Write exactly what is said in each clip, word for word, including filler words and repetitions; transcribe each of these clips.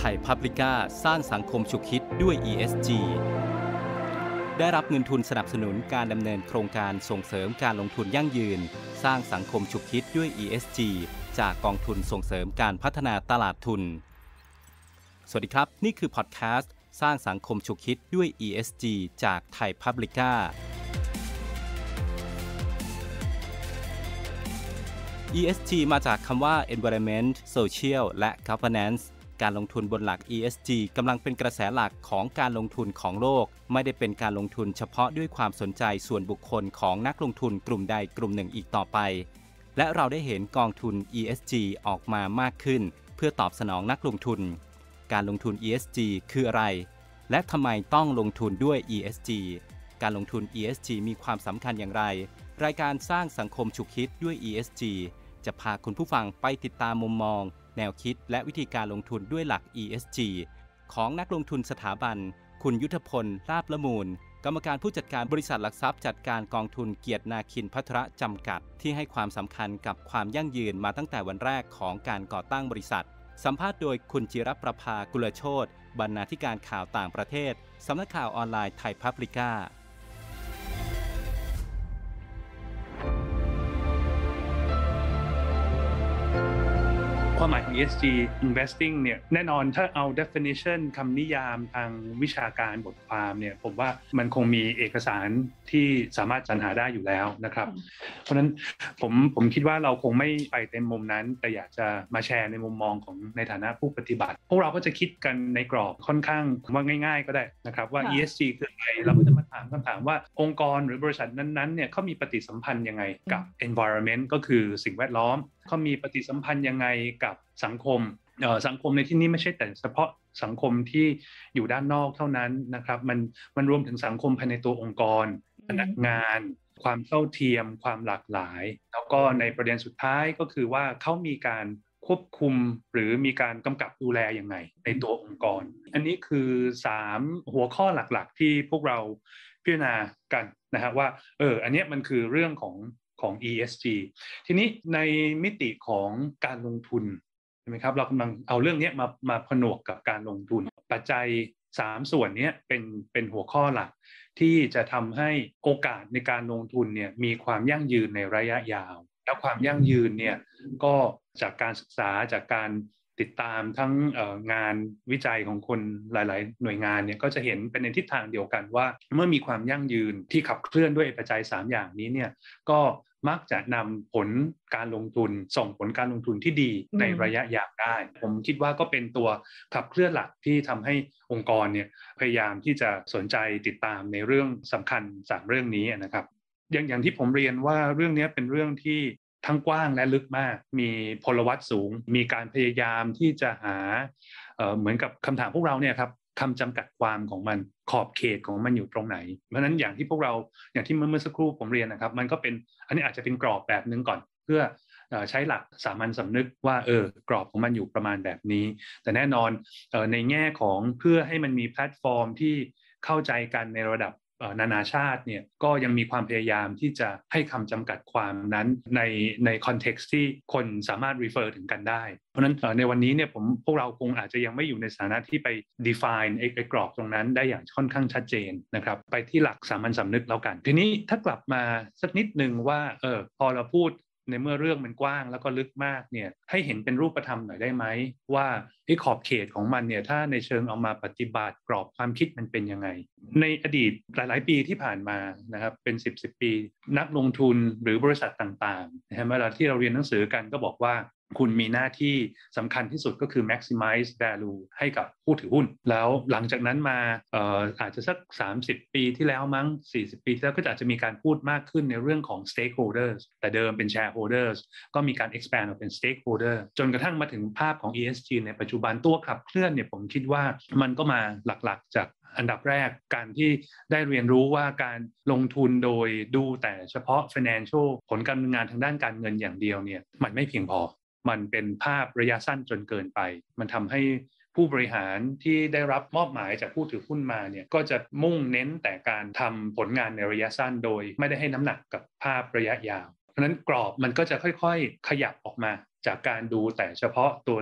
ทยพับลิก้าสร้างสังคมฉุกคิดด้วย อี เอส จี ได้รับเงินทุนสนับสนุนการดำเนินโครงการส่งเสริมการลงทุนยั่งยืนสร้างสังคมฉุกคิดด้วย อี เอส จี จากกองทุนส่งเสริมการพัฒนาตลาดทุนสวัสดีครับนี่คือพอดแคสต์สร้างสังคมฉุกคิดด้วย อี เอส จี จากไทยพับลิก้า อี เอส จี มาจากคำว่า Environment Social และ Governance การลงทุนบนหลัก อี เอส จี กำลังเป็นกระแสหลักของการลงทุนของโลกไม่ได้เป็นการลงทุนเฉพาะด้วยความสนใจส่วนบุคคลของนักลงทุนกลุ่มใดกลุ่มหนึ่งอีกต่อไปและเราได้เห็นกองทุน อี เอส จี ออกมามากขึ้นเพื่อตอบสนองนักลงทุนการลงทุน อี เอส จี คืออะไรและทำไมต้องลงทุนด้วย อี เอส จี การลงทุน อี เอส จี มีความสำคัญอย่างไรรายการสร้างสังคมฉุกคิดด้วย อี เอส จี จะพาคุณผู้ฟังไปติดตามมุมมองแนวคิดและวิธีการลงทุนด้วยหลัก อี เอส จี ของนักลงทุนสถาบันคุณยุทธพลลาภละมูลกรรมการผู้จัดการบริษัทหลักทรัพย์จัดการกองทุนเกียรตินาคินภัทรจำกัดที่ให้ความสำคัญกับความยั่งยืนมาตั้งแต่วันแรกของการก่อตั้งบริษัทสัมภาษณ์โดยคุณจิรประภากุลโชติบรรณาธิการข่าวต่างประเทศสำนักข่าวออนไลน์ไทยพับลิก้าความหมายของ อี เอส จี Investing เนี่ยแน่นอนถ้าเอา definition คำนิยามทางวิชาการบทความเนี่ยผมว่ามันคงมีเอกสารที่สามารถสรรหาได้อยู่แล้วนะครับเพราะฉะนั้นผมผมคิดว่าเราคงไม่ไปเต็มมุมนั้นแต่อยากจะมาแชร์ในมุมมองของในฐานะผู้ปฏิบัติพวกเราก็จะคิดกันในกรอบค่อนข้างว่าง่ายๆก็ได้นะครับว่า อี เอส จี คืออะไรเราก็จะมาถามคำถามว่าองค์กรหรือบริษัทนั้นๆเนี่ยเขามีปฏิสัมพันธ์ยังไงกับ environment ก็คือสิ่งแวดล้อมเขามีปฏิสัมพันธ์ยังไงกับสังคมเอ่อสังคมในที่นี้ไม่ใช่แต่เฉพาะสังคมที่อยู่ด้านนอกเท่านั้นนะครับมันมันรวมถึงสังคมภายในตัวองค์กรพนักงานความเท่าเทียมความหลากหลายแล้วก็ในประเด็นสุดท้ายก็คือว่าเขามีการควบคุมหรือมีการกำกับดูแลยังไงในตัวองค์กรอันนี้คือสามหัวข้อหลักๆที่พวกเราพิจารณากันนะฮะว่าเอออันนี้มันคือเรื่องของของ อี เอส จี ทีนี้ในมิติของการลงทุนใช่ไหมครับเรากำลังเอาเรื่องนี้มามาผนวกกับการลงทุนปัจจัยสามส่วนนี้เป็นเป็นหัวข้อหลักที่จะทำให้โอกาสในการลงทุนเนี่ยมีความยั่งยืนในระยะยาวและความยั่งยืนเนี่ยก็จากการศึกษาจากการติดตามทั้งงานวิจัยของคนหลายๆหน่วยงานเนี่ยก็จะเห็นเป็นในทิศทางเดียวกันว่าเมื่อมีความยั่งยืนที่ขับเคลื่อนด้วยปัจจัยสามอย่างนี้เนี่ยก็มักจะนำผลการลงทุนส่งผลการลงทุนที่ดีในระยะยาวได้ผมคิดว่าก็เป็นตัวขับเคลื่อนหลักที่ทำให้องค์กรเนี่ยพยายามที่จะสนใจติดตามในเรื่องสำคัญสามเรื่องนี้นะครับอย่างอย่างที่ผมเรียนว่าเรื่องนี้เป็นเรื่องที่ทั้งกว้างและลึกมากมีพลวัตสูงมีการพยายามที่จะหา เอ่อ เหมือนกับคำถามพวกเราเนี่ยครับคำจำกัดความของมันขอบเขตของมันอยู่ตรงไหนเพราะฉะนั้นอย่างที่พวกเราอย่างที่เมื่อสักครู่ผมเรียนนะครับมันก็เป็นอันนี้อาจจะเป็นกรอบแบบนึงก่อนเพื่อใช้หลักสามัญสำนึกว่าเออกรอบของมันอยู่ประมาณแบบนี้แต่แน่นอนเอ่อในแง่ของเพื่อให้มันมีแพลตฟอร์มที่เข้าใจกันในระดับนานาชาติเนี่ยก็ยังมีความพยายามที่จะให้คำจำกัดความนั้นในในคอนเท็กซ์ที่คนสามารถ refer ถึงกันได้เพราะฉะนั้นในวันนี้เนี่ยผมพวกเราคงอาจจะยังไม่อยู่ในสถานะที่ไป define ไอ้ไอ้กรอบตรงนั้นได้อย่างค่อนข้างชัดเจนนะครับไปที่หลักสามัญสำนึกแล้วกันทีนี้ถ้ากลับมาสักนิดนึงว่าเออพอเราพูดในเมื่อเรื่องมันกว้างแล้วก็ลึกมากเนี่ยให้เห็นเป็นรูปธรรมหน่อยได้ไหมว่าไอ้ขอบเขตของมันเนี่ยถ้าในเชิงเอามาปฏิบัติกรอบความคิดมันเป็นยังไงในอดีตหลายๆปีที่ผ่านมานะครับเป็นสิบ สิบปีนักลงทุนหรือบริษัทต่างๆนะฮะเวลาที่เราเรียนหนังสือกันก็บอกว่าคุณมีหน้าที่สำคัญที่สุดก็คือ maximize value ให้กับผู้ถือหุ้นแล้วหลังจากนั้นมาเอ่ออาจจะสักสามสิบปีที่แล้วมั้งสี่สิบปีที่แล้วก็อาจจะมีการพูดมากขึ้นในเรื่องของ stakeholders แต่เดิมเป็น shareholders ก็มีการ expand ออกเป็น stakeholder จนกระทั่งมาถึงภาพของ อี เอส จี ในปัจจุบันตัวขับเคลื่อนเนี่ยผมคิดว่ามันก็มาหลักๆจากอันดับแรกการที่ได้เรียนรู้ว่าการลงทุนโดยดูแต่เฉพาะ financial ผลการดำเนินงานทางด้านการเงินอย่างเดียวเนี่ยมันไม่เพียงพอมันเป็นภาพระยะสั้นจนเกินไปมันทำให้ผู้บริหารที่ได้รับมอบหมายจากผู้ถือหุ้นมาเนี่ยก็จะมุ่งเน้นแต่การทำผลงานในระยะสั้นโดยไม่ได้ให้น้ำหนักกับภาพระยะยาวเพราะฉะนั้นกรอบมันก็จะค่อยๆขยับออกมาจากการดูแต่เฉพาะตัวเลข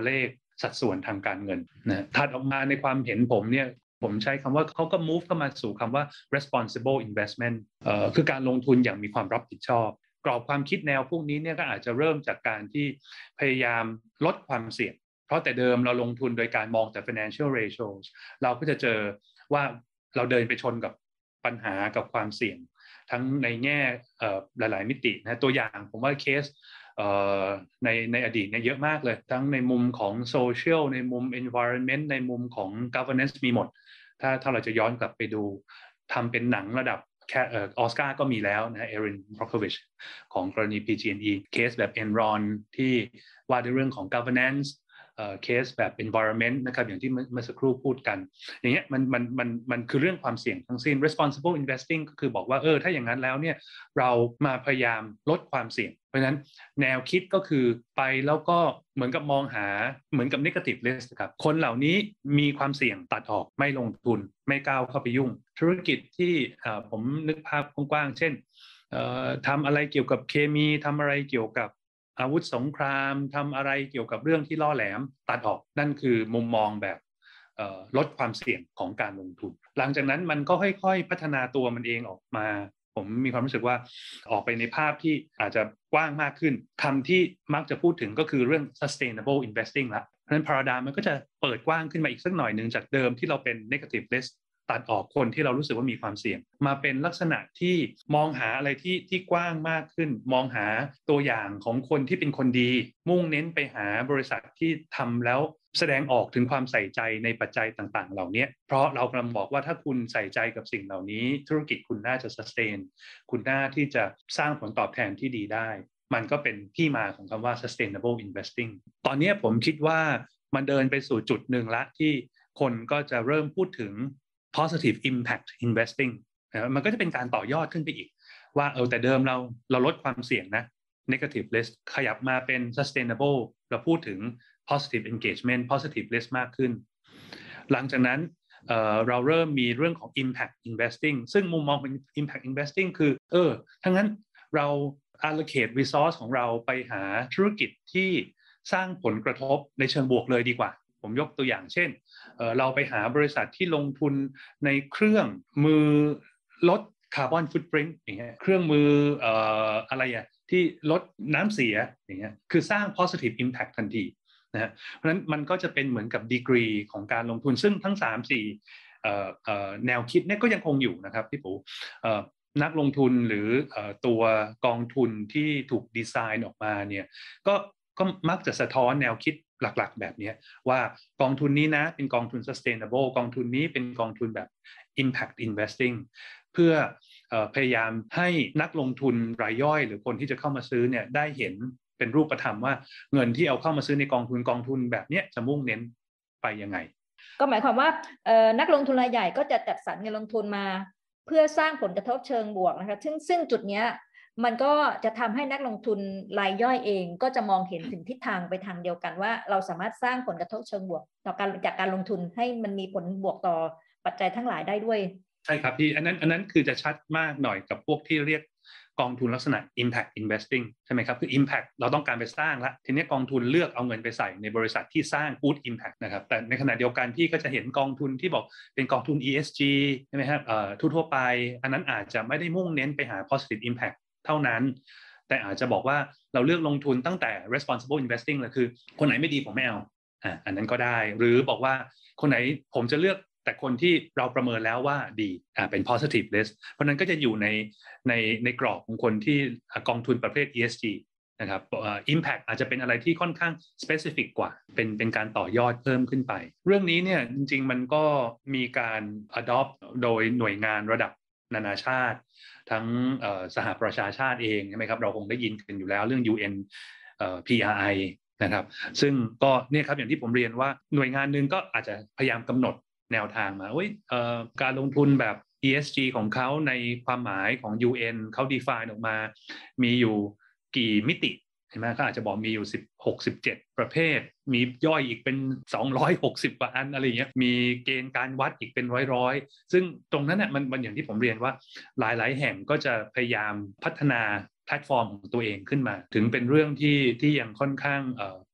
สัดส่วนทางการเงินนะถัดออกมาในความเห็นผมเนี่ยผมใช้คำว่าเขาก็ move เข้ามาสู่คำว่า responsible investment เอ่อคือการลงทุนอย่างมีความรับผิดชอบกรอบความคิดแนวพวกนี้เนี่ยก็อาจจะเริ่มจากการที่พยายามลดความเสี่ยงเพราะแต่เดิมเราลงทุนโดยการมองแต่ financial ratios เราก็จะเจอว่าเราเดินไปชนกับปัญหากับความเสี่ยงทั้งในแง่หลายๆมิตินะตัวอย่างผมว่าเคสในในอดีตเนี่ยเยอะมากเลยทั้งในมุมของโซเชียลในมุม environment ในมุมของ governance มีหมดถ้าถ้าเราจะย้อนกลับไปดูทำเป็นหนังระดับแค่ออสการ์ก็มีแล้วนะเอริน บรอคโควิชของกรณี พี จี เอ็น อี เคสแบบ Enron ที่ว่าด้วยเรื่องของ governanceเคสแบบ environment นะครับอย่างที่เมื่อสักครู่พูดกันอย่างเงี้ยมันมันมันมันคือเรื่องความเสี่ยงทั้งสิ้น responsible investing ก็คือบอกว่าเออถ้าอย่างนั้นแล้วเนี่ยเรามาพยายามลดความเสี่ยงเพราะฉะนั้นแนวคิดก็คือไปแล้วก็เหมือนกับมองหาเหมือนกับ negative risk ครับคนเหล่านี้มีความเสี่ยงตัดออกไม่ลงทุนไม่ก้าวเข้าไปยุ่งธุรกิจที่ผมนึกภาพกว้างๆเช่นทำอะไรเกี่ยวกับเคมีทำอะไรเกี่ยวกับอาวุธสงครามทำอะไรเกี่ยวกับเรื่องที่ล่อแหลมตัดออกนั่นคือมุมมองแบบลดความเสี่ยงของการลงทุนหลังจากนั้นมันก็ค่อยๆพัฒนาตัวมันเองออกมาผมมีความรู้สึกว่าออกไปในภาพที่อาจจะกว้างมากขึ้นคำที่มักจะพูดถึงก็คือเรื่อง sustainable investing ละเพราะฉะนั้น paradigm มันก็จะเปิดกว้างขึ้นมาอีกสักหน่อยหนึ่งจากเดิมที่เราเป็น negative riskตัดออกคนที่เรารู้สึกว่ามีความเสี่ยงมาเป็นลักษณะที่มองหาอะไรที่ที่กว้างมากขึ้นมองหาตัวอย่างของคนที่เป็นคนดีมุ่งเน้นไปหาบริษัทที่ทำแล้วแสดงออกถึงความใส่ใจในปัจจัยต่างๆเหล่านี้เพราะเรากำลังบอกว่าถ้าคุณใส่ใจกับสิ่งเหล่านี้ธุรกิจคุณน่าจะ sustain คุณน่าที่จะสร้างผลตอบแทนที่ดีได้มันก็เป็นที่มาของคำว่า sustainable investing ตอนนี้ผมคิดว่ามันเดินไปสู่จุดหนึ่งละที่คนก็จะเริ่มพูดถึงpositive impact investing นะมันก็จะเป็นการต่อยอดขึ้นไปอีกว่าเออแต่เดิมเราเราลดความเสี่ยงนะ negative risk ขยับมาเป็น sustainable เราพูดถึง positive engagement positive risk มากขึ้นหลังจากนั้น เอ่อเราเริ่มมีเรื่องของ impact investing ซึ่งมุมมองของ impact investing คือเออทั้งนั้นเรา allocate resource ของเราไปหาธุรกิจที่สร้างผลกระทบในเชิงบวกเลยดีกว่าผมยกตัวอย่างเช่น เอ่อ เราไปหาบริษัทที่ลงทุนในเครื่องมือลดคาร์บอนฟุตปรินท์อย่างเงี้ยเครื่องมือเอ่ออะไรอ่ะที่ลดน้ำเสียอย่างเงี้ยคือสร้าง positive impact ทันทีนะฮะเพราะฉะนั้นมันก็จะเป็นเหมือนกับดีกรีของการลงทุนซึ่งทั้ง สามสี่ เอ่อเอ่อแนวคิดเนี่ยก็ยังคงอยู่นะครับพี่ปู่เอ่อนักลงทุนหรือเอ่อตัวกองทุนที่ถูกดีไซน์ออกมาเนี่ยก็ก็มักจะสะท้อนแนวคิดหลักๆแบบนี้ว่ากองทุนนี้นะเป็นกองทุน sustainable กองทุนนี้เป็นกองทุนแบบ impact investing เพื่อเอ่อพยายามให้นักลงทุนรายย่อยหรือคนที่จะเข้ามาซื้อเนี่ยได้เห็นเป็นรูปธรรมว่าเงินที่เอาเข้ามาซื้อในกองทุนกองทุนแบบนี้จะมุ่งเน้นไปยังไงก็หมายความว่านักลงทุนรายใหญ่ก็จะจัดสรรเงินลงทุนมาเพื่อสร้างผลกระทบเชิงบวกนะคะซึ่งซึ่งจุดนี้มันก็จะทำให้นักลงทุนรายย่อยเองก็จะมองเห็นถึงทิศทางไปทางเดียวกันว่าเราสามารถสร้างผลกระทบเชิงบวกต่อการจากการลงทุนให้มันมีผลบวกต่อปัจจัยทั้งหลายได้ด้วยใช่ครับพี่อันนั้นอันนั้นคือจะชัดมากหน่อยกับพวกที่เรียกกองทุนลักษณะ impact investing ใช่ไหมครับคือ impact เราต้องการไปสร้างละทีนี้กองทุนเลือกเอาเงินไปใส่ในบริษัทที่สร้าง good impact นะครับแต่ในขณะเดียวกันพี่ก็จะเห็นกองทุนที่บอกเป็นกองทุน อี เอส จี ใช่ไหมครับเอ่อทั่วๆไปอันนั้นอาจจะไม่ได้มุ่งเน้นไปหา positive impact เท่านั้นแต่อาจจะบอกว่าเราเลือกลงทุนตั้งแต่ responsible investing เลยคือคนไหนไม่ดีผมไม่เอาอ่ะอันนั้นก็ได้หรือบอกว่าคนไหนผมจะเลือกแต่คนที่เราประเมินแล้วว่าดีอ่าเป็น positive risk เพราะนั้นก็จะอยู่ในในในกรอบของคนที่กองทุนประเภท อี เอส จี นะครับเอ่อ impact อาจจะเป็นอะไรที่ค่อนข้าง specific กว่าเป็นเป็นการต่อยอดเพิ่มขึ้นไปเรื่องนี้เนี่ยจริงๆมันก็มีการ adopt โดยหน่วยงานระดับนานาชาติทั้งสหประชาชาติเองใช่ไหมครับเราคงได้ยินกันอยู่แล้วเรื่อง ยู เอ็น เอ่อ พี อาร์ ไอ นะครับซึ่งก็เนี่ยครับอย่างที่ผมเรียนว่าหน่วยงานนึงก็อาจจะพยายามกำหนดแนวทางมาเอ่อการลงทุนแบบ อี เอส จี ของเขาในความหมายของ ยู เอ็น เขา define ออกมามีอยู่กี่มิติใช่ไหมเขาอาจจะบอกมีอยู่สิบหก สิบเจ็ดประเภทมีย่อยอีกเป็นสองร้อยหกสิบกว่าอันอะไรอย่างเงี้ยมีเกณฑ์การวัดอีกเป็นร้อยๆซึ่งตรงนั้นน่ะมันมันอย่างที่ผมเรียนว่าหลายๆแห่งก็จะพยายามพัฒนาแพลตฟอร์มของตัวเองขึ้นมาถึงเป็นเรื่องที่ที่ยังค่อนข้างเอ่อ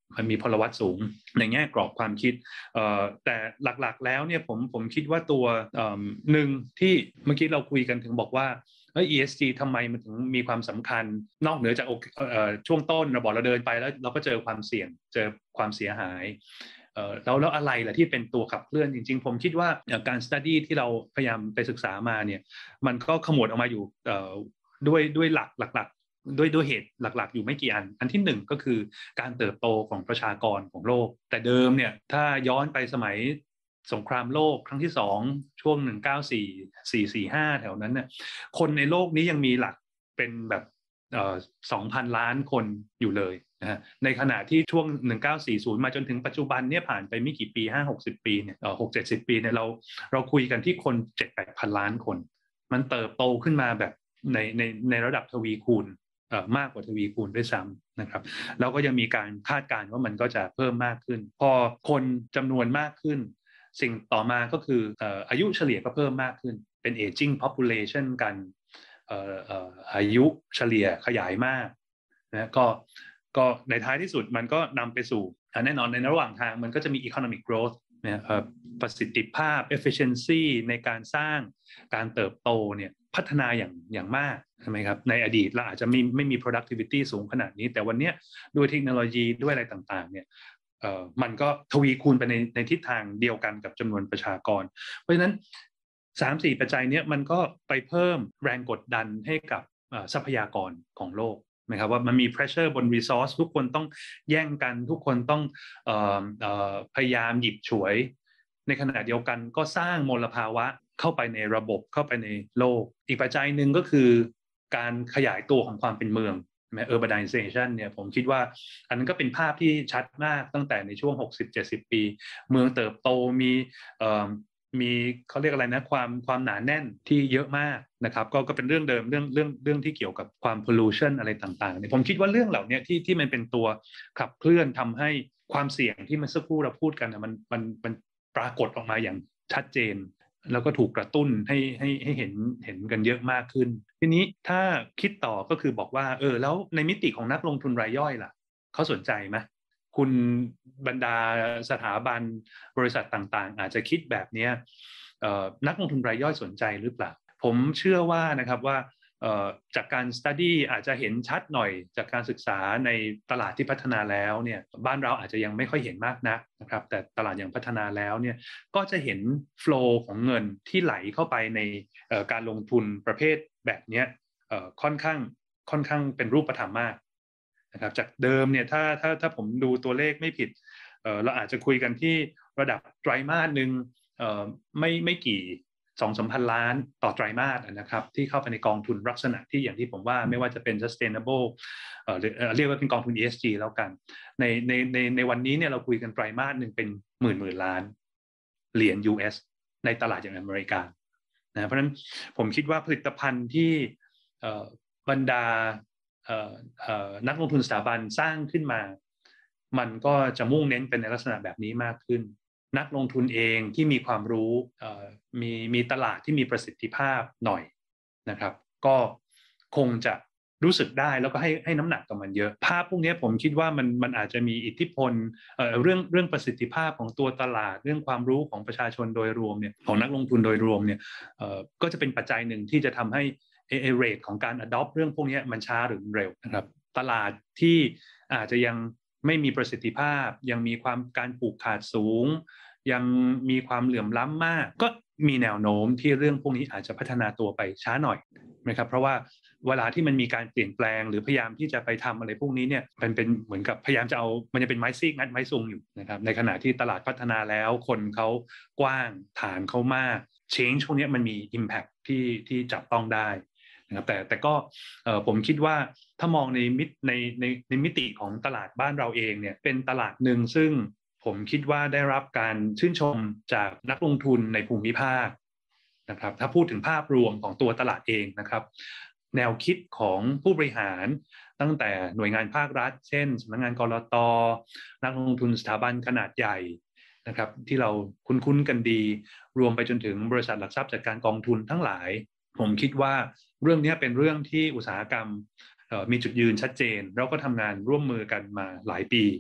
มันมีพลวัตสูงในแง่กรอบความคิดแต่หลักๆแล้วเนี่ยผมผมคิดว่าตัวหนึ่งที่เมื่อกี้เราคุยกันถึงบอกว่าเออ อี เอส จี ทำไมมันถึงมีความสำคัญนอกเหนือจากช่วงต้นเราบอกเราเดินไปแล้วเราก็เจอความเสี่ยงเจอความเสียหายแล้วแล้วอะไรล่ะที่เป็นตัวขับเคลื่อนจริงๆผมคิดว่าการ study ที่เราพยายามไปศึกษามาเนี่ยมันก็ขมวดออกมาอยู่ด้วยด้วยหลักหลักๆด้วยด้วยเหตุหลักๆอยู่ไม่กี่อันอันที่หนึ่งก็คือการเติบโตของประชากรของโลกแต่เดิมเนี่ยถ้าย้อนไปสมัยสงครามโลกครั้งที่สองช่วงหนึ่งเก้าสี่ สี่สี่ห้าแถวนั้นเนี่ยคนในโลกนี้ยังมีหลักเป็นแบบเอ่อ สองพัน ล้านคนอยู่เลยนะฮะในขณะที่ช่วงหนึ่งเก้าสี่ศูนย์มาจนถึงปัจจุบันเนี่ยผ่านไปไม่กี่ปี ห้าหกสิบ ปีเนี่ยเอ่อ หกเจ็ดสิบ ปีเนี่ยเราเราคุยกันที่คน เจ็ดแปดพัน ล้านคนมันเติบโตขึ้นมาแบบในในในระดับทวีคูณเอ่อมากกว่าทวีคูณด้วยซ้ำนะครับแล้วก็ยังมีการคาดการณ์ว่ามันก็จะเพิ่มมากขึ้นพอคนจำนวนมากขึ้นสิ่งต่อมาก็คือเอ่ออายุเฉลี่ยก็เพิ่มมากขึ้นเป็น aging population กันเอ่อเอ่ออายุเฉลี่ยขยายมากนะก็ก็ในท้ายที่สุดมันก็นำไปสู่แน่นอนในระหว่างทางมันก็จะมี economic growth นะประสิทธิภาพ efficiency ในการสร้างการเติบโตเนี่ยพัฒนาอย่างอย่างมากใช่ไหมครับในอดีตเราอาจจะไม่ไม่มี productivity สูงขนาดนี้แต่วันนี้ด้วยเทคโนโลยีด้วยอะไรต่างๆเนี่ยเอ่อมันก็ทวีคูณไปในในทิศทางเดียวกันกับจำนวนประชากรเพราะฉะนั้น สามสี่ ปัจจัยนี้มันก็ไปเพิ่มแรงกดดันให้กับทรัพยากรของโลกนะครับว่ามันมี pressure บน resource ทุกคนต้องแย่งกันทุกคนต้องเอ่อเอ่อพยายามหยิบฉวยในขณะเดียวกันก็สร้างมลภาวะเข้าไปในระบบเข้าไปในโลกอีกปัจจัยหนึ่งก็คือการขยายตัวของความเป็นเมือง urbanization เนี่ยผมคิดว่าอันนั้นก็เป็นภาพที่ชัดมากตั้งแต่ในช่วง หกสิบเจ็ดสิบ ปีเมืองเติบโตมีเอ่อมีเขาเรียกอะไรนะความความหนาแน่นที่เยอะมากนะครับก็ก็เป็นเรื่องเดิมเรื่องเรื่องเรื่องที่เกี่ยวกับความ pollution อะไรต่างๆเนี่ยผมคิดว่าเรื่องเหล่านี้ที่ที่มันเป็นตัวขับเคลื่อนทำให้ความเสี่ยงที่เมื่อสักครู่เราพูดกันมันมันมันปรากฏออกมาอย่างชัดเจนแล้วก็ถูกกระตุ้นให้ให้ให้เห็นเห็นกันเยอะมากขึ้นทีนี้ถ้าคิดต่อก็คือบอกว่าเออแล้วในมิติของนักลงทุนรายย่อยล่ะเขาสนใจไหมคุณบรรดาสถาบันบริษัทต่างๆอาจจะคิดแบบนี้นักลงทุนรายย่อยสนใจหรือเปล่าผมเชื่อว่านะครับว่าจากการ study อาจจะเห็นชัดหน่อยจากการศึกษาในตลาดที่พัฒนาแล้วเนี่ยบ้านเราอาจจะยังไม่ค่อยเห็นมากนักนะครับแต่ตลาดยังพัฒนาแล้วเนี่ยก็จะเห็น flow ของเงินที่ไหลเข้าไปในการลงทุนประเภทแบบนี้ค่อนข้างค่อนข้างเป็นรูปธรรมมากนะครับจากเดิมเนี่ยถ้าถ้าถ้าผมดูตัวเลขไม่ผิด เอ่อเราอาจจะคุยกันที่ระดับไตรมาสหนึ่งเอ่อไม่ไม่กี่สองสามพันล้านต่อไตรมาสนะครับที่เข้าไปในกองทุนลักษณะที่อย่างที่ผมว่าไม่ว่าจะเป็น sustainable เอ่อเรียกว่าเป็นกองทุน อี เอส จี แล้วกันในในในในวันนี้เนี่ยเราคุยกันไตรมาสหนึ่งเป็นหมื่นหมื่นล้านเหรียญ ยู เอส ในตลาดอย่างอเมริกานะเพราะฉะนั้นผมคิดว่าผลิตภัณฑ์ที่เอ่อบรรดาเอ่อเอ่อนักลงทุนสถาบันสร้างขึ้นมามันก็จะมุ่งเน้นเป็นในลักษณะแบบนี้มากขึ้นนักลงทุนเองที่มีความรู้มีมีตลาดที่มีประสิทธิภาพหน่อยนะครับก็คงจะรู้สึกได้แล้วก็ให้ให้น้ำหนักกับมันเยอะภาพพวกนี้ผมคิดว่ามันมันอาจจะมีอิทธิพล เอ่อ เรื่องเรื่องประสิทธิภาพของตัวตลาดเรื่องความรู้ของประชาชนโดยรวมเนี่ยของนักลงทุนโดยรวมเนี่ยเอ่อก็จะเป็นปัจจัยหนึ่งที่จะทำให้เอเรทของการ adopt เรื่องพวกนี้มันช้าหรือเร็วนะครับตลาดที่อาจจะยังไม่มีประสิทธิภาพยังมีความการผูกขาดสูงยังมีความเหลื่อมล้ำมากก็มีแนวโน้มที่เรื่องพวกนี้อาจจะพัฒนาตัวไปช้าหน่อยนะครับเพราะว่าเวลาที่มันมีการเปลี่ยนแปลงหรือพยายามที่จะไปทำอะไรพวกนี้เนี่ยมันเป็นเหมือนกับพยายามจะเอามันจะเป็นไม้ซีกงัดไม้ซุงอยู่นะครับในขณะที่ตลาดพัฒนาแล้วคนเขากว้างฐานเขามาก change พวกนี้มันมี impact ที่ที่จับต้องได้นะครับแต่แต่ก็ผมคิดว่าถ้ามองในมิตในในในมิติของตลาดบ้านเราเองเนี่ยเป็นตลาดหนึ่งซึ่งผมคิดว่าได้รับการชื่นชมจากนักลงทุนในภูมิภาคนะครับถ้าพูดถึงภาพรวมของตัวตลาดเองนะครับแนวคิดของผู้บริหารตั้งแต่หน่วยงานภาครัฐเช่นสำนักงานกลต.นักลงทุนสถาบันขนาดใหญ่นะครับที่เราคุ้นๆกันดีรวมไปจนถึงบริษัทหลักทรัพย์จัดการกองทุนทั้งหลายผมคิดว่าเรื่องนี้เป็นเรื่องที่อุตสาหกรรมมีจุดยืนชัดเจนแล้วก็ทำงานร่วมมือกันมาหลายปี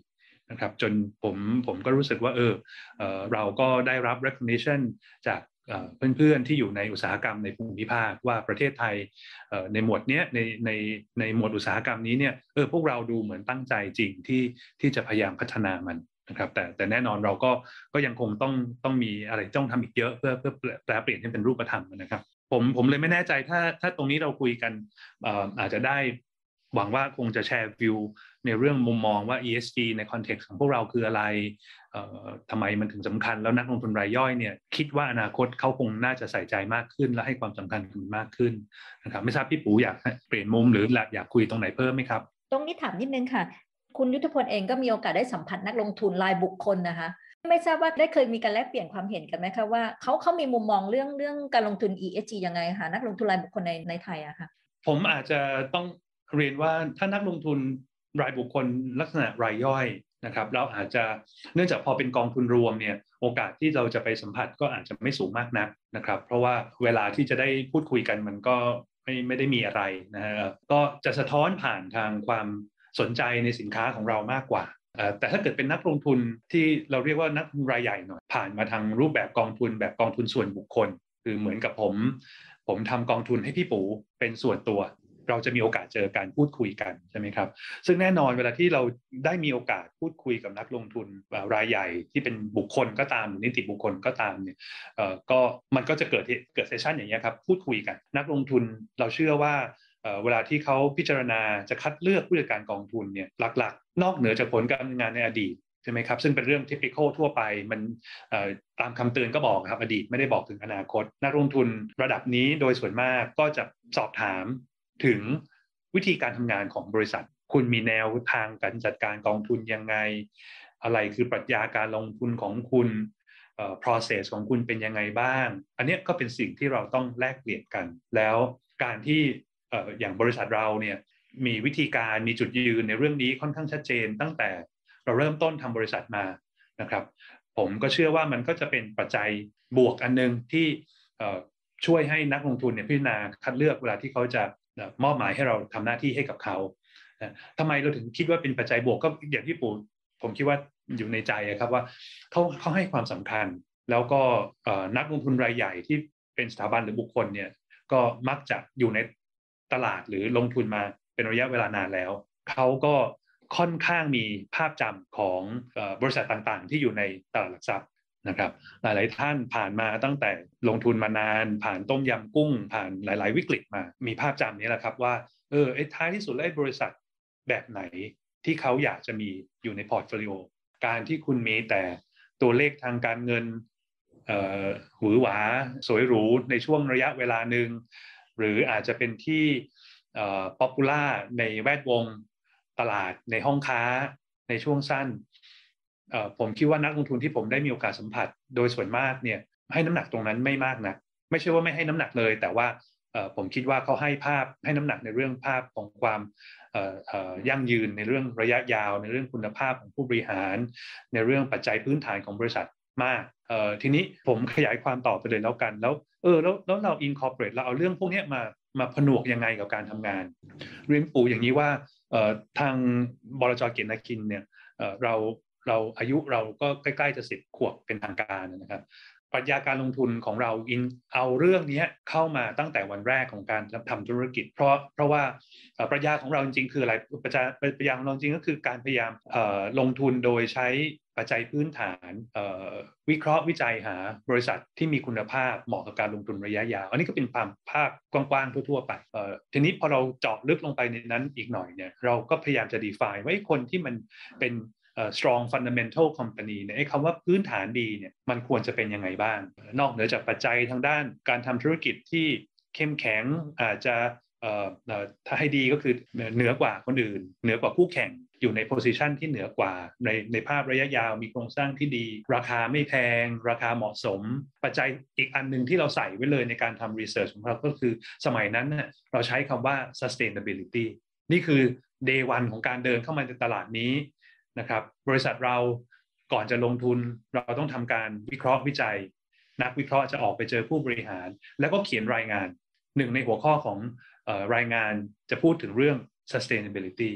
นะครับจนผมผมก็รู้สึกว่าเออเออเราก็ได้รับ recognition จากเพื่อนๆที่อยู่ในอุตสาหกรรมในภูมิภาคว่าประเทศไทยในหมวดนี้ในในในหมวดอุตสาหกรรมนี้เนี่ยเออพวกเราดูเหมือนตั้งใจจริงที่ที่จะพยายามพัฒนามันนะครับแต่แต่แน่นอนเราก็ก็ยังคงต้องต้องมีอะไรต้องทำอีกเยอะเพื่อเพื่อแปลเปลี่ยนให้เป็นรูปธรรมนะครับผมผมเลยไม่แน่ใจถ้าถ้าตรงนี้เราคุยกันอาจจะได้หวังว่าคงจะแชร์วิวในเรื่องมุมมองว่า อี เอส จี ในคอนเท็กซ์ของพวกเราคืออะไรทำไมมันถึงสำคัญแล้วนักลงทุนรายย่อยเนี่ยคิดว่าอนาคตเขาคงน่าจะใส่ใจมากขึ้นและให้ความสำคัญกับมันมากขึ้นนะครับไม่ทราบพี่ปูอยากเปลี่ยนมุมหรืออยากคุยตรงไหนเพิ่มไหมครับตรงนี้ถามนิดนึงค่ะคุณยุทธพลเองก็มีโอกาสได้สัมผัสนักลงทุนรายบุคคลนะคะไม่ทราบว่าได้เคยมีการแลกเปลี่ยนความเห็นกันไหมคะว่าเขาเขามีมุมมองเรื่องเรื่องการลงทุน อี เอส จี ยังไงคะนักลงทุนรายบุคคลในในไทยอะค่ะผมอาจจะต้องเรียนว่าถ้านักลงทุนรายบุคคลลักษณะรายย่อยนะครับเราอาจจะเนื่องจากพอเป็นกองทุนรวมเนี่ยโอกาสที่เราจะไปสัมผัสก็อาจจะไม่สูงมากนักนะครับเพราะว่าเวลาที่จะได้พูดคุยกันมันก็ไม่ไม่ได้มีอะไรนะฮะก็จะสะท้อนผ่านทางความสนใจในสินค้าของเรามากกว่าแต่ถ้าเกิดเป็นนักลงทุนที่เราเรียกว่านักลงทุนรายใหญ่หน่อยผ่านมาทางรูปแบบกองทุนแบบกองทุนส่วนบุคคลคือเหมือนกับผมผมทำกองทุนให้พี่ปูเป็นส่วนตัวเราจะมีโอกาสเจอการพูดคุยกันใช่ไหมครับซึ่งแน่นอนเวลาที่เราได้มีโอกาสพูดคุยกับนักลงทุนรายใหญ่ที่เป็นบุคคลก็ตามหรือนิติบุคคลก็ตามเนี่ยก็มันก็จะเกิดเกิดเซสชันอย่างนี้ครับพูดคุยกันนักลงทุนเราเชื่อว่าเวลาที่เขาพิจารณาจะคัดเลือกผู้จัดการกองทุนเนี่ยหลักๆนอกเหนือจากผลการทำงานในอดีตใช่ไหมครับซึ่งเป็นเรื่อง typical ทั่วไปมันตามคำเตือนก็บอกครับอดีตไม่ได้บอกถึงอนาคตนักลงทุนระดับนี้โดยส่วนมากก็จะสอบถามถึงวิธีการทำงานของบริษัทคุณมีแนวทางการจัดการกองทุนยังไงอะไรคือปรัชญาการลงทุนของคุณเอ่อ process ของคุณเป็นยังไงบ้างอันนี้ก็เป็นสิ่งที่เราต้องแลกเปลี่ยนกันแล้วการที่เอ่ออย่างบริษัทเราเนี่ยมีวิธีการมีจุดยืนในเรื่องนี้ค่อนข้างชัดเจนตั้งแต่เราเริ่มต้นทำบริษัทมานะครับผมก็เชื่อว่ามันก็จะเป็นปัจจัยบวกอันนึงที่เอ่อช่วยให้นักลงทุนเนี่ยพิจารณาคัดเลือกเวลาที่เขาจะมอบหมายให้เราทำหน้าที่ให้กับเขาทำไมเราถึงคิดว่าเป็นปัจจัยบวกก็อย่างที่ปู่ผมคิดว่าอยู่ในใจครับว่าเขาเขาให้ความสำคัญแล้วก็นักลงทุนรายใหญ่ที่เป็นสถาบันหรือบุคคลเนี่ยก็มักจะอยู่ในตลาดหรือลงทุนมาเป็นระยะเวลานานแล้วเขาก็ค่อนข้างมีภาพจำของบริษัทต่างๆที่อยู่ในตลาดหลักทรัพย์นะครับหลายๆท่านผ่านมาตั้งแต่ลงทุนมานานผ่านต้มยำกุ้งผ่านหลายๆวิกฤตมามีภาพจำนี้แหละครับว่าเออไอ้ท้ายที่สุดแล้วบริษัทแบบไหนที่เขาอยากจะมีอยู่ในพอร์ตโฟลิโอการที่คุณมีแต่ตัวเลขทางการเงินเอ่อหวือหวาสวยหรูในช่วงระยะเวลาหนึ่งหรืออาจจะเป็นที่เอ่อป๊อปปูล่าในแวดวงตลาดในห้องค้าในช่วงสั้นผมคิดว่านักลงทุนที่ผมได้มีโอกาสสัมผัสโดยส่วนมากเนี่ยให้น้ำหนักตรงนั้นไม่มากนักไม่ใช่ว่าไม่ให้น้ำหนักเลยแต่ว่าผมคิดว่าเขาให้ภาพให้น้ำหนักในเรื่องภาพของความยั่งยืนในเรื่องระยะยาวในเรื่องคุณภาพของผู้บริหารในเรื่องปัจจัยพื้นฐานของบริษัทมากทีนี้ผมขยายความต่อไปเลยแล้วกันแล้วเออแล้วแล้วเรา incorporate เราเอาเรื่องพวกนี้มามาผนวกยังไงกับการทำงานเรียนปู่อย่างนี้ว่าทางบลจ.เกียรตินาคินเนี่ยเราเราอายุเราก็ใกล้ๆจะสิบขวบเป็นทางการนะครับปรัชญาการลงทุนของเราอินเอาเรื่องนี้เข้ามาตั้งแต่วันแรกของการทำธุรกิจเพราะเพราะว่าปรัชญาของเราจริงๆคืออะไรปรัชญาปรัชญาของเราจริงก็คือการพยายามลงทุนโดยใช้ปัจจัยพื้นฐานวิเคราะห์วิจัยหาบริษัทที่มีคุณภาพเหมาะกับการลงทุนระยะยาวอันนี้ก็เป็นความภาพกว้างๆทั่วๆไปทีนี้พอเราเจาะลึกลงไปในนั้นอีกหน่อยเนี่ยเราก็พยายามจะ define ว่าคนที่มันเป็นUh, strong fundamental company เนี่ยไอ้คำว่าพื้นฐานดีเนี่ยมันควรจะเป็นยังไงบ้างนอกเหนือจากปัจจัยทางด้านการทำธุรกิจที่เข้มแข็งอาจจะเอ่อถ้าให้ดีก็คือเหนือกว่าคนอื่นเหนือกว่าคู่แข่งอยู่ใน position ที่เหนือกว่าในในภาพระยะยาวมีโครงสร้างที่ดีราคาไม่แพงราคาเหมาะสมปัจจัยอีกอันนึงที่เราใส่ไว้เลยในการทำ research ของเราก็คือสมัยนั้นเนี่ยเราใช้คำว่า sustainability นี่คือ day one ของการเดินเข้ามาในตลาดนี้นะครับบริษัทเราก่อนจะลงทุนเราต้องทำการวิเคราะห์วิจัยนักวิเคราะห์จะออกไปเจอผู้บริหารแล้วก็เขียนรายงานหนึ่งในหัวข้อของเอ่อรายงานจะพูดถึงเรื่อง sustainability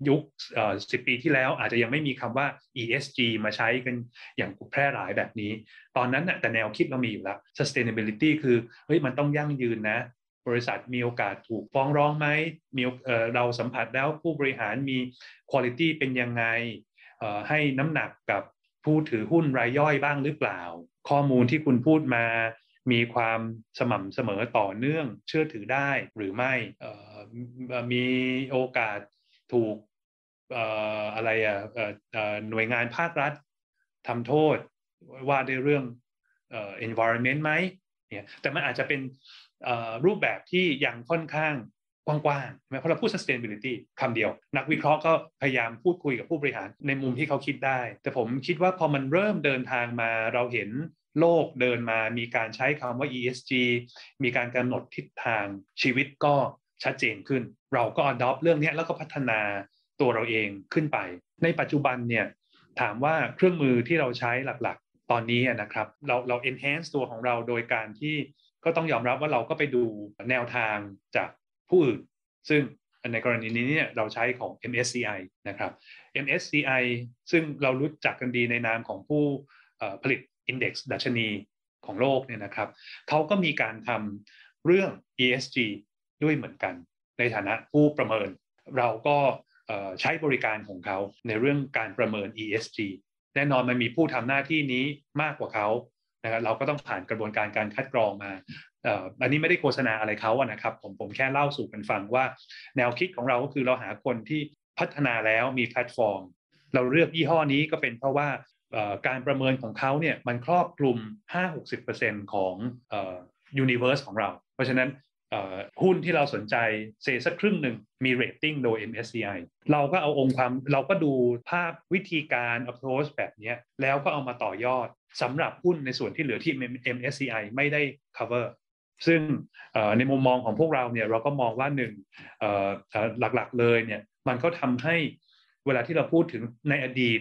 ยุคสิบปีที่แล้วอาจจะยังไม่มีคำว่า อี เอส จี มาใช้กันอย่างแพร่หลายแบบนี้ตอนนั้นน่ะแต่แนวคิดเรามีอยู่แล้ว sustainability คือเฮ้ยมันต้องยั่งยืนนะบริษัทมีโอกาสถูกฟ้องร้องไหมมีเอ่อเราสัมผัสแล้วผู้บริหารมี quality เป็นยังไงเอ่อให้น้ำหนักกับผู้ถือหุ้นรายย่อยบ้างหรือเปล่าข้อมูลที่คุณพูดมามีความสม่ำเสมอต่อเนื่องเชื่อถือได้หรือไม่เอ่อมีโอกาสถูกเอ่ออะไรอ่ะเอ่อเอ่อหน่วยงานภาครัฐทำโทษว่าในเรื่องเอ่อ environment ไหมเนี่ยแต่มันอาจจะเป็นเอ่อรูปแบบที่ยังค่อนข้างกว้างๆเพราะเราพูด sustainability คำเดียวนักวิเคราะห์ก็พยายามพูดคุยกับผู้บริหารในมุมที่เขาคิดได้แต่ผมคิดว่าพอมันเริ่มเดินทางมาเราเห็นโลกเดินมามีการใช้คำว่า อี เอส จี มีการกำหนดทิศทางชีวิตก็ชัดเจนขึ้นเราก็ adopt เรื่องนี้แล้วก็พัฒนาตัวเราเองขึ้นไปในปัจจุบันเนี่ยถามว่าเครื่องมือที่เราใช้หลักๆตอนนี้นะครับเราเรา enhance ตัวของเราโดยการที่ก็ต้องยอมรับว่าเราก็ไปดูแนวทางจากผู้อื่นซึ่งในกรณีนี้เนี่ยเราใช้ของ เอ็ม เอส ซี ไอ นะครับ เอ็ม เอส ซี ไอ ซึ่งเรารู้จักกันดีในนามของผู้ผลิต Index ดัชนีของโลกเนี่ยนะครับเขาก็มีการทำเรื่อง อี เอส จี ด้วยเหมือนกันในฐานะผู้ประเมินเราก็ใช้บริการของเขาในเรื่องการประเมิน อี เอส จี แน่นอนมันมีผู้ทำหน้าที่นี้มากกว่าเขานะครับเราก็ต้องผ่านกระบวนการการคัดกรองมาอันนี้ไม่ได้โฆษณาอะไรเขาอะนะครับผมผมแค่เล่าสู่กันฟังว่าแนวคิดของเราก็คือเราหาคนที่พัฒนาแล้วมีแพลตฟอร์มเราเลือกยี่ห้อนี้ก็เป็นเพราะว่าการประเมินของเขาเนี่ยมันครอบคลุม ห้าถึงหกสิบเปอร์เซ็นต์ ของเอ่อ universe ของเราเพราะฉะนั้นหุ้นที่เราสนใจเซสักครึ่งหนึ่งมีเรตติ้งโดย เอ็ม เอส ซี ไอ เราก็เอาองค์ความเราก็ดูภาพวิธีการ approach แบบนี้แล้วก็เอามาต่อยอดสำหรับหุ้นในส่วนที่เหลือที่ เอ็ม เอส ซี ไอ ไม่ได้ cover ซึ่งในมุมมองของพวกเราเนี่ยเราก็มองว่าหนึ่งหลักๆเลยเนี่ยมันก็ทำให้เวลาที่เราพูดถึงในอดีต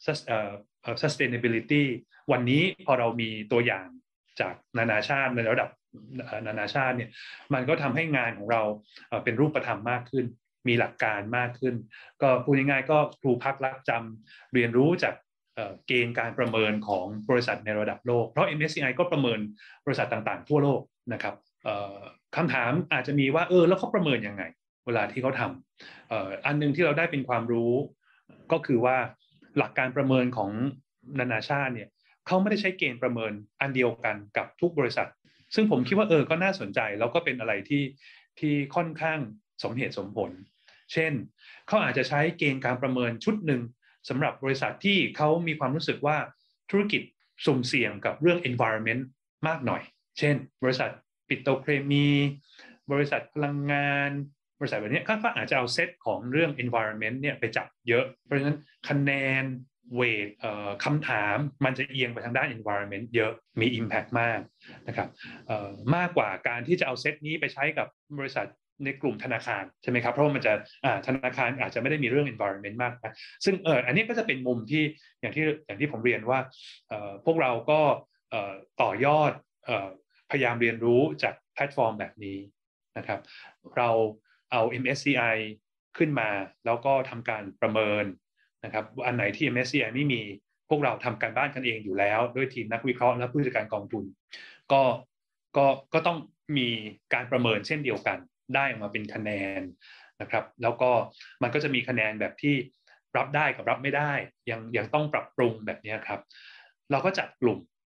sustainability วันนี้พอเรามีตัวอย่างจากนานาชาติในระดับนานาชาติเนี่ยมันก็ทำให้งานของเราเป็นรูปธรรมมากขึ้นมีหลักการมากขึ้นก็พูดง่ายๆก็ครูพักรักจำเรียนรู้จากเกณฑ์การประเมินของบริษัทในระดับโลกเพราะ เอ็ม เอส ซี ไอ ก็ประเมินบริษัทต่างๆทั่วโลกนะครับคำถามอาจจะมีว่าเออแล้วเขาประเมินยังไงเวลาที่เขาทำอันนึงที่เราได้เป็นความรู้ก็คือว่าหลักการประเมินของนานาชาติเนี่ยเขาไม่ได้ใช้เกณฑ์ประเมินอันเดียวกันกับทุกบริษัทซึ่งผมคิดว่าเออก็น่าสนใจแล้วก็เป็นอะไรที่ที่ค่อนข้างสมเหตุสมผลเช่นเขาอาจจะใช้เกณฑ์การประเมินชุดหนึ่งสำหรับบริษัทที่เขามีความรู้สึกว่าธุรกิจสุ่มเสี่ยงกับเรื่อง environment มากหน่อยเช่นบริษัทปิโตรเคมีบริษัทพลังงานบริษัทแบบนี้ก็อาจจะเอาเซตของเรื่อง environment เนี่ยไปจับเยอะเพราะฉะนั้นคะแนนเวทคำถามมันจะเอียงไปทางด้าน environment เยอะมี impact มากนะครับมากกว่าการที่จะเอาเซตนี้ไปใช้กับบริษัทในกลุ่มธนาคารใช่ไหมครับเพราะว่ามันจะธนาคารอาจจะไม่ได้มีเรื่อง environment มากนะซึ่งเอออันนี้ก็จะเป็นมุมที่อย่างที่อย่างที่ผมเรียนว่าพวกเราก็ต่อยอดพยายามเรียนรู้จากแพลตฟอร์มแบบนี้นะครับเราเอา เอ็ม เอส ซี ไอ ขึ้นมาแล้วก็ทำการประเมินนะครับอันไหนที่ เอ็ม เอส ซี ไอ ไม่มีพวกเราทำการบ้านกันเองอยู่แล้วด้วยทีมนักวิเคราะห์และผู้จัดการกองทุนก็ก็ก็ต้องมีการประเมินเช่นเดียวกันได้ออกมาเป็นคะแนนนะครับแล้วก็มันก็จะมีคะแนนแบบที่รับได้กับรับไม่ได้ยังยังต้องปรับปรุงแบบนี้ครับเราก็จัดกลุ่ม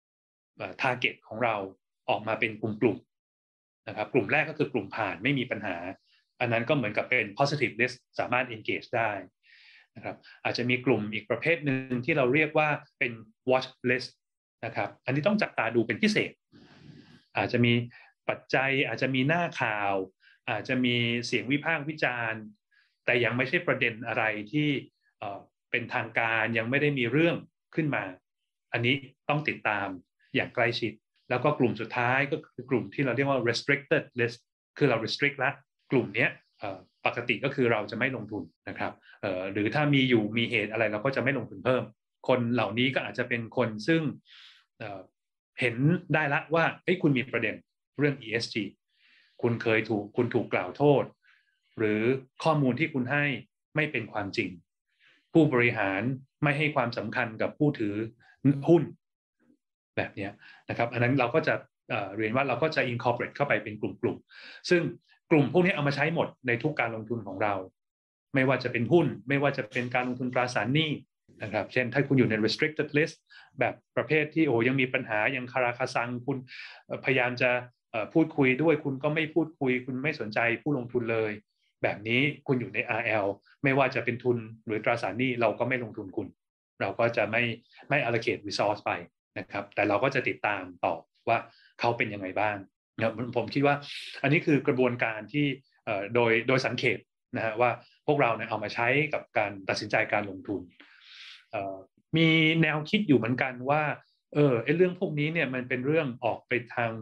target ของเราออกมาเป็นกลุ่มๆนะครับกลุ่มแรกก็คือกลุ่มผ่านไม่มีปัญหาอันนั้นก็เหมือนกับเป็น positive list สามารถ engage ได้นะครับอาจจะมีกลุ่มอีกประเภทหนึ่งที่เราเรียกว่าเป็น watch list นะครับอันนี้ต้องจับตาดูเป็นพิเศษอาจจะมีปัจจัยอาจจะมีหน้าข่าวอาจจะมีเสียงวิพากษ์วิจารณ์แต่ยังไม่ใช่ประเด็นอะไรที่เป็นทางการยังไม่ได้มีเรื่องขึ้นมาอันนี้ต้องติดตามอย่างใกล้ชิดแล้วก็กลุ่มสุดท้ายก็คือกลุ่มที่เราเรียกว่า restricted list คือเรา restrict ละกลุ่มนี้ปกติก็คือเราจะไม่ลงทุนนะครับหรือถ้ามีอยู่มีเหตุอะไรเราก็จะไม่ลงทุนเพิ่มคนเหล่านี้ก็อาจจะเป็นคนซึ่งเห็นได้ละว่าเฮ้ยคุณมีประเด็นเรื่อง อี เอส จี คุณเคยถูกคุณถูกกล่าวโทษหรือข้อมูลที่คุณให้ไม่เป็นความจริงผู้บริหารไม่ให้ความสำคัญกับผู้ถือหุ้นแบบนี้นะครับอันนั้นเราก็จะเอ่อเรียนว่าเราก็จะ incorporate เข้าไปเป็นกลุ่มๆซึ่งกลุ่มพวกนี้เอามาใช้หมดในทุกการลงทุนของเราไม่ว่าจะเป็นหุ้นไม่ว่าจะเป็นการลงทุนตราสารหนี้นะครับเช่นถ้าคุณอยู่ใน restricted list แบบประเภทที่โอ้ยังมีปัญหายังคาราคาซังคุณพยายามจะพูดคุยด้วยคุณก็ไม่พูดคุยคุณไม่สนใจผู้ลงทุนเลยแบบนี้คุณอยู่ใน อาร์ แอล ไม่ว่าจะเป็นทุนหรือตราสารหนี้เราก็ไม่ลงทุนคุณเราก็จะไม่ไม่ allocate resource ไปนะครับแต่เราก็จะติดตามต่อว่าเขาเป็นยังไงบ้างนะผมคิดว่าอันนี้คือกระบวนการที่โดยโดยสังเกตนะฮะว่าพวกเราเนี่ยเอามาใช้กับการตัดสินใจการลงทุนมีแนวคิดอยู่เหมือนกันว่าเออไอ้เรื่องพวกนี้เนี่ยมันเป็นเรื่องออกไปทาง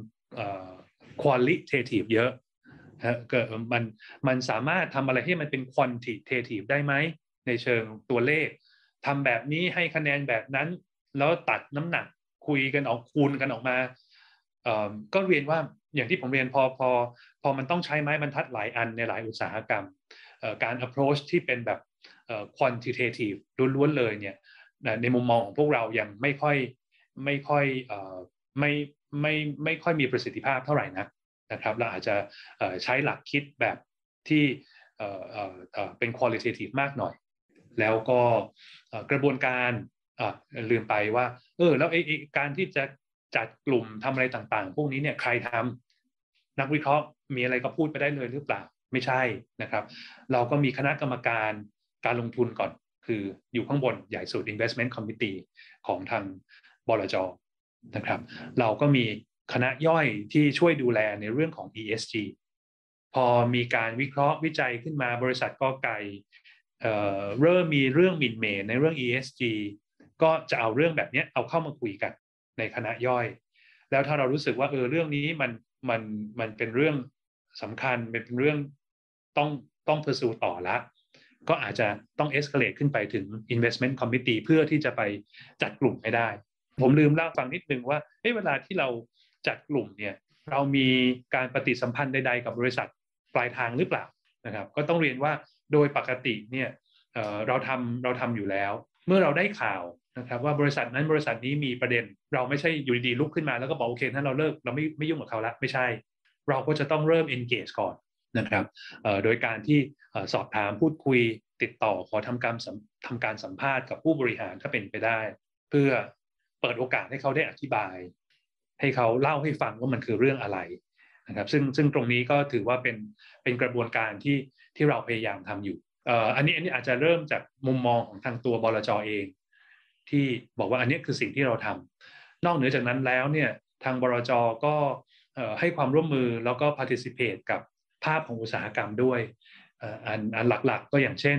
qualitative เยอะนะเกิดมันมันสามารถทำอะไรให้มันเป็น quantitative ได้ไหมในเชิงตัวเลขทำแบบนี้ให้คะแนนแบบนั้นแล้วตัดน้ำหนักคุยกันออกคูณกันออกมาก็เรียนว่าอย่างที่ผมเรียนพอพอพอมันต้องใช้ไม้บรรทัดหลายอันในหลายอุตสาหกรรมการ approach ที่เป็นแบบ quantitative ล้วนๆเลยเนี่ยในมุมมองของพวกเรายังไม่ค่อยไม่ค่อยไม่ไม่ไม่ค่อยมีประสิทธิภาพเท่าไหร่นักนะครับเราอาจจะใช้หลักคิดแบบที่เป็น qualitative มากหน่อยแล้วก็กระบวนการลืมไปว่าเออแล้วไอ้การที่จะจัดกลุ่มทำอะไรต่างๆพวกนี้เนี่ยใครทำนักวิเคราะห์มีอะไรก็พูดไปได้เลยหรือเปล่าไม่ใช่นะครับเราก็มีคณะกรรมการการลงทุนก่อนคืออยู่ข้างบนใหญ่สุด investment committee ของทางบลจ.นะครับเราก็มีคณะย่อยที่ช่วยดูแลในเรื่องของ อี เอส จี พอมีการวิเคราะห์วิจัยขึ้นมาบริษัทกอไก่เอ่อเริ่มมีเรื่องหมิ่นเหม่ในเรื่อง อี เอส จี ก็จะเอาเรื่องแบบนี้เอาเข้ามาคุยกันในคณะย่อยแล้วถ้าเรารู้สึกว่าเออเรื่องนี้มันมันมันเป็นเรื่องสำคัญเป็นเรื่องต้องต้อง pursue ต่อละก็อาจจะต้อง escalate ขึ้นไปถึง investment committee เพื่อที่จะไปจัดกลุ่มให้ได้ผมลืมเล่าฟังนิดนึงว่าเฮ้ยเวลาที่เราจัดกลุ่มเนี่ยเรามีการปฏิสัมพันธ์ใดๆกับบริษัทปลายทางหรือเปล่านะครับก็ต้องเรียนว่าโดยปกติเนี่ย เอ่อ เราทำเราทำอยู่แล้วเมื่อเราได้ข่าวนะครับว่าบริษัทนั้นบริษัทนี้มีประเด็นเราไม่ใช่อยู่ดีๆลุกขึ้นมาแล้วก็บอกโอเคถ้าเราเลิกเราไม่ไม่ยุ่งกับเขาละไม่ใช่เราก็จะต้องเริ่ม engage ก่อนนะครับโดยการที่สอบถามพูดคุยติดต่อขอทำการทำการสัมภาษณ์กับผู้บริหารถ้าเป็นไปได้เพื่อเปิดโอกาสให้เขาได้อธิบายให้เขาเล่าให้ฟังว่ามันคือเรื่องอะไรนะครับซึ่งซึ่งตรงนี้ก็ถือว่าเป็นเป็นกระบวนการที่ที่เราพยายามทำอยู่อันนี้อันนี้อาจจะเริ่มจากมุมมองของทางตัวบลจ.เองที่บอกว่าอันนี้คือสิ่งที่เราทำนอกเหนือจากนั้นแล้วเนี่ยทางบลจ.ก็ให้ความร่วมมือแล้วก็ participate กับภาพของอุตสาหกรรมด้วยอันอันหลักๆก็อย่างเช่น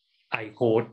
iCode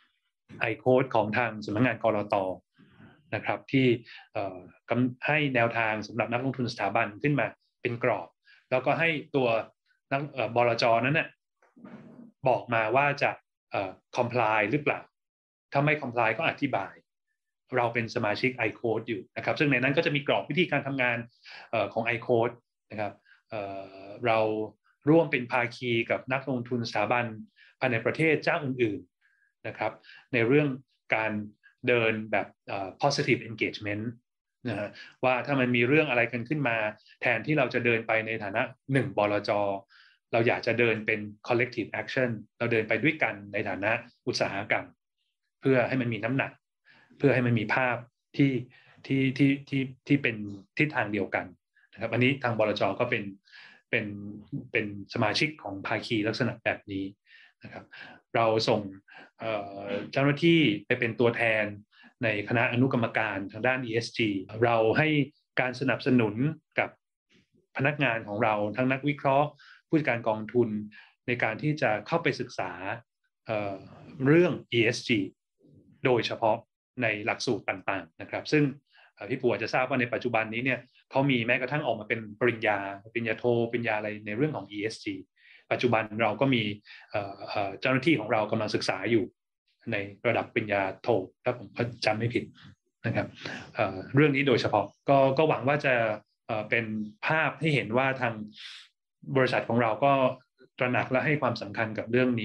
iCode ของทางสำนักงานกลต.นะครับที่ให้แนวทางสำหรับนักลงทุนสถาบันขึ้นมาเป็นกรอบแล้วก็ให้ตัวนักบลจ.นั้นน่ะบอกมาว่าจะ comply หรือเปล่าถ้าไม่ comply ก็อธิบายเราเป็นสมาชิก iCode อยู่นะครับซึ่งในนั้นก็จะมีกรอบวิธีการทำงานของ iCode นะครับเราร่วมเป็นภาคีกับนักลงทุนสถาบันภายในประเทศเจ้าอื่นๆนะครับในเรื่องการเดินแบบ positive engagement นะฮะว่าถ้ามันมีเรื่องอะไรกันขึ้นมาแทนที่เราจะเดินไปในฐานะหนึ่งบลจ.เราอยากจะเดินเป็น collective action เราเดินไปด้วยกันในฐานะอุตสาหกรรมเพื่อให้มันมีน้ำหนักเพื่อให้มันมีภาพที่ที่ที่ที่ที่เป็นทิศทางเดียวกันนะครับอันนี้ทางบลจ.ก็เป็นเป็นเป็นสมาชิกของภาคีลักษณะแบบนี้นะครับเราส่งเจ้าหน้าที่ไปเป็นตัวแทนในคณะอนุกรรมการทางด้าน อี เอส จี เราให้การสนับสนุนกับพนักงานของเราทั้งนักวิเคราะห์ผู้จัดการกองทุนในการที่จะเข้าไปศึกษา เอ่อ เรื่อง อี เอส จี โดยเฉพาะในหลักสูตรต่างๆนะครับซึ่งพี่ปู่อาจจะทราบว่าในปัจจุบันนี้เนี่ยเขามีแม้กระทั่งออกมาเป็นปริญญาปริญญาโทปริญญาอะไรในเรื่องของ อี เอส จี ปัจจุบันเราก็มีเจ้าหน้าที่ของเรากำลังศึกษาอยู่ในระดับปริญญาโทถ้าผมจำไม่ผิดนะครับ เอ่อ เรื่องนี้โดยเฉพาะก็ก็หวังว่าจะเป็นภาพให้เห็นว่าทางบริษัทของเราก็ตระหนักและให้ความสำคัญกับเรื่องนี้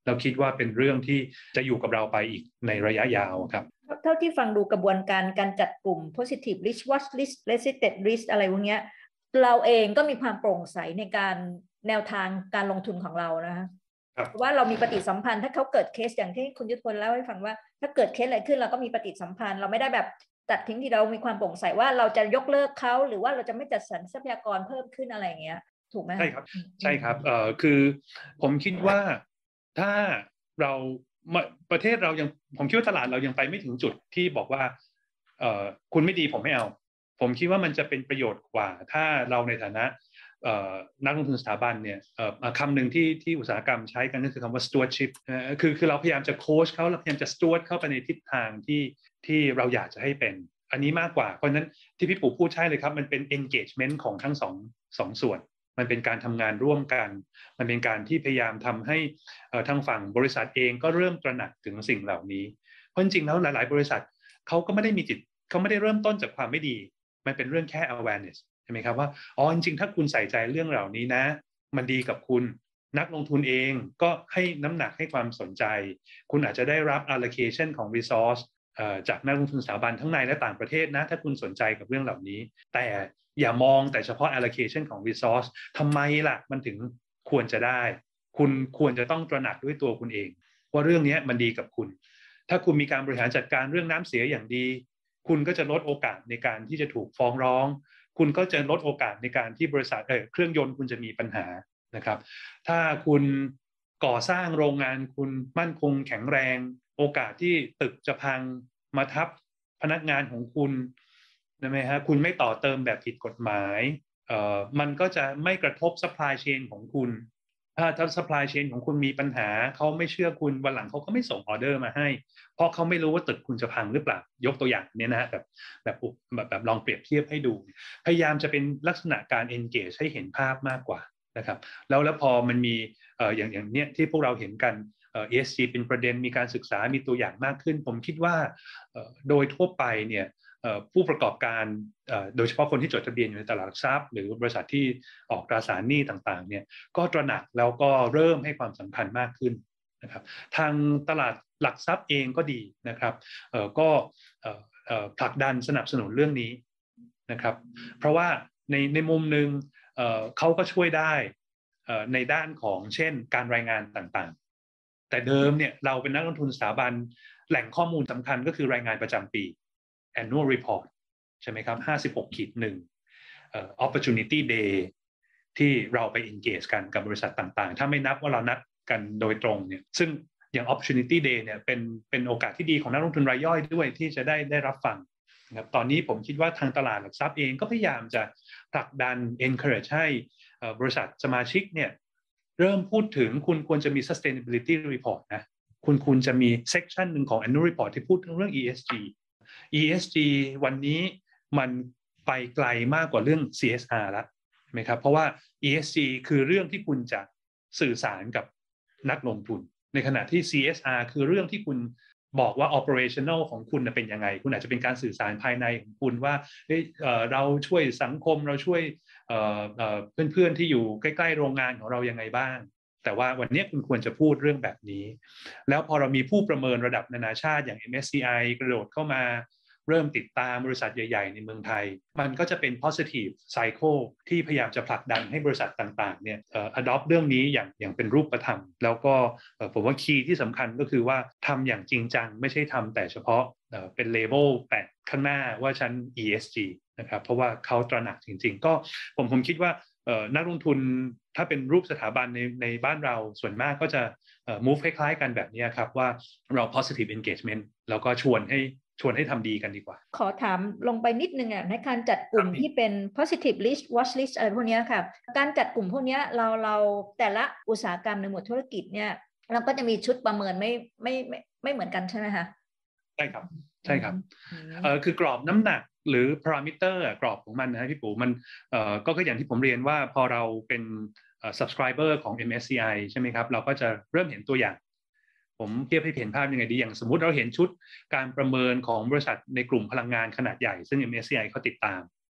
เราคิดว่าเป็นเรื่องที่จะอยู่กับเราไปอีกในระยะยาวครับเท่าที่ฟังดูกระบวนการการจัดกลุ่ม positive risk watch list restricted risk อะไรพวกนี้เราเองก็มีความโปร่งใสในการแนวทางการลงทุนของเรานะคะเพราะว่าเรามีปฏิสัมพันธ์ถ้าเขาเกิดเคสอย่างที่คุณยุทธพลเล่าให้ฟังว่าถ้าเกิดเคสอะไรขึ้นเราก็มีปฏิสัมพันธ์เราไม่ได้แบบตัดทิ้งที่เรามีความโปร่งใสว่าเราจะยกเลิกเขาหรือว่าเราจะไม่จัดสรรทรัพยากรเพิ่มขึ้นอะไรอย่างเงี้ยถูกไหมใช่ครับใช่ครับเอ่อคือผมคิดว่าถ้าเราประเทศเรายังผมคิดว่าตลาดเรายังไปไม่ถึงจุดที่บอกว่าเอ่อคุณไม่ดีผมไม่เอาผมคิดว่ามันจะเป็นประโยชน์กว่าถ้าเราในฐานะนักลงทุนสถาบันเนี่ยคำหนึ่งที่ที่อุตสาหกรรมใช้กันก็คือคำว่า stewardship คือคือเราพยายามจะโค้ชเขาเราพยายามจะ steward เข้าไปในทิศทางที่ที่เราอยากจะให้เป็นอันนี้มากกว่าเพราะฉะนั้นที่พี่ปู่พูดใช่เลยครับมันเป็น engagement ของทั้งสองสองส่วนมันเป็นการทำงานร่วมกันมันเป็นการที่พยายามทำให้ทางฝั่งบริษัทเองก็เริ่มตระหนักถึงสิ่งเหล่านี้เพราะจริงๆแล้วหลายๆบริษัทเขาก็ไม่ได้มีจิตเขาไม่ได้เริ่มต้นจากความไม่ดีมันเป็นเรื่องแค่ awareness ใช่ไหมครับว่าอ๋อจริงๆถ้าคุณใส่ใจเรื่องเหล่านี้นะมันดีกับคุณนักลงทุนเองก็ให้น้ำหนักให้ความสนใจคุณอาจจะได้รับ allocation ของ resource จากนักลงทุนสถาบันทั้งในและต่างประเทศนะถ้าคุณสนใจกับเรื่องเหล่านี้แต่อย่ามองแต่เฉพาะ allocation ของ resource ทำไมล่ะมันถึงควรจะได้คุณควรจะต้องตระหนักด้วยตัวคุณเองว่าเรื่องนี้มันดีกับคุณถ้าคุณมีการบริหารจัดการเรื่องน้ำเสียอย่างดีคุณก็จะลดโอกาสในการที่จะถูกฟ้องร้องคุณก็จะลดโอกาสในการที่บริษัทเออเครื่องยนต์คุณจะมีปัญหานะครับถ้าคุณก่อสร้างโรงงานคุณมั่นคงแข็งแรงโอกาสที่ตึกจะพังมาทับพนักงานของคุณนะไหมฮะคุณไม่ต่อเติมแบบผิดกฎหมายเอ่อมันก็จะไม่กระทบ supply chain ของคุณถ้าถ้า supply chain ของคุณมีปัญหาเขาไม่เชื่อคุณวันหลังเขาก็ไม่ส่งออเดอร์มาให้เพราะเขาไม่รู้ว่าตึกคุณจะพังหรือเปล่ายกตัวอย่างเนี้ยนะแบบแบบแบบแบบลองเปรียบเทียบให้ดูพยายามจะเป็นลักษณะการ engage ให้เห็นภาพมากกว่านะครับแล้วแล้วพอมันมีเอ่ออย่างอย่างเนี้ยที่พวกเราเห็นกันเอ่อ อี เอส จี เป็นประเด็นมีการศึกษามีตัวอย่างมากขึ้นผมคิดว่าเอ่อโดยทั่วไปเนี่ยผู้ประกอบการโดยเฉพาะคนที่จดทะเบียนอยู่ในตลาดหลักทรัพย์หรือบริษัทที่ออกตราสารหนี้ต่างๆเนี่ยก็ตระหนักแล้วก็เริ่มให้ความสำคัญมากขึ้นนะครับทางตลาดหลักทรัพย์เองก็ดีนะครับก็ผลักดันสนับสนุนเรื่องนี้นะครับเพราะว่าในในมุมหนึ่งเขาก็ช่วยได้ในด้านของเช่นการรายงานต่างๆแต่เดิมเนี่ยเราเป็นนักลงทุนสถาบันแหล่งข้อมูลสำคัญก็คือรายงานประจำปีannual report ใช่ไหมครับ ห้าสิบหกขีดหนึ่ง opportunity day ที่เราไป engage กันกับบริษัทต่างๆถ้าไม่นับว่าเรานัดกันโดยตรงเนี่ยซึ่งอย่าง opportunity day เนี่ยเป็นเป็นโอกาสที่ดีของนักลงทุนรายย่อยด้วยที่จะได้ได้รับฟังนะครับตอนนี้ผมคิดว่าทางตลาดหลักทรัพย์เองก็พยายามจะผลักดัน encourage ให้บริษัทสมาชิกเนี่ยเริ่มพูดถึงคุณควรจะมี sustainability report นะคุณควรจะมี section หนึ่งของ annual report ที่พูดถึงเรื่อง อี เอส จี อี เอส จี วันนี้มันไปไกลมากกว่าเรื่อง ซี เอส อาร์ แล้วใช่ไหมครับเพราะว่า อี เอส จี คือเรื่องที่คุณจะสื่อสารกับนักลงทุนในขณะที่ ซี เอส อาร์ คือเรื่องที่คุณบอกว่า operational ของคุณเป็นยังไงคุณอาจจะเป็นการสื่อสารภายในของคุณว่าเฮ้ย เอ่อ เราช่วยสังคมเราช่วยเอ่อเอ่อเพื่อนๆที่อยู่ใกล้ๆโรงงานของเรายังไงบ้างแต่ว่าวันนี้คุณควรจะพูดเรื่องแบบนี้แล้วพอเรามีผู้ประเมินระดับนานาชาติอย่าง เอ็ม เอส ซี ไอ กระโดดเข้ามาเริ่มติดตามบริษัทใหญ่ๆในเมืองไทยมันก็จะเป็น positive cycle ที่พยายามจะผลักดันให้บริษัทต่างๆเนี่ยเอ่อ adopt เรื่องนี้อย่างอย่างเป็นรูปธรรมแล้วก็เอ่อผมว่าคีย์ที่สำคัญก็คือว่าทำอย่างจริงจังไม่ใช่ทำแต่เฉพาะเอ่อเป็น label แปะข้างหน้าว่าฉัน อี เอส จี นะครับเพราะว่าเขาตระหนักจริงๆก็ผมผมคิดว่านักลงทุนถ้าเป็นรูปสถาบันในในบ้านเราส่วนมากก็จะ move คล้ายๆกันแบบนี้ครับว่าเรา positive engagement แล้วก็ชวนให้ชวนให้ทำดีกันดีกว่าขอถามลงไปนิดนึงอ่ะในการจัดกลุ่มที่เป็น positive list watch list อะไรพวกนี้ค่ะการจัดกลุ่มพวกนี้เราเราแต่ละอุตสาหกรรมในหมวดธุรกิจเนี่ยเราก็จะมีชุดประเมินไม่ไม่ไม่ไม่เหมือนกันใช่ไหมคะใช่ครับใช่ครับเอ่อคือกรอบน้ำหนักหรือ parameter กรอบของมันนะพี่ปู่มันเอ่อก็ก็อย่างที่ผมเรียนว่าพอเราเป็นเอ่อ subscriber ของ เอ็ม เอส ซี ไอ ใช่ไหมครับเราก็จะเริ่มเห็นตัวอย่างผมเทียบให้เห็นภาพยังไงดีอย่างสมมุติเราเห็นชุดการประเมินของบริษัทในกลุ่มพลังงานขนาดใหญ่ซึ่ง เอ็ม เอส ซี ไอ เขาติดตาม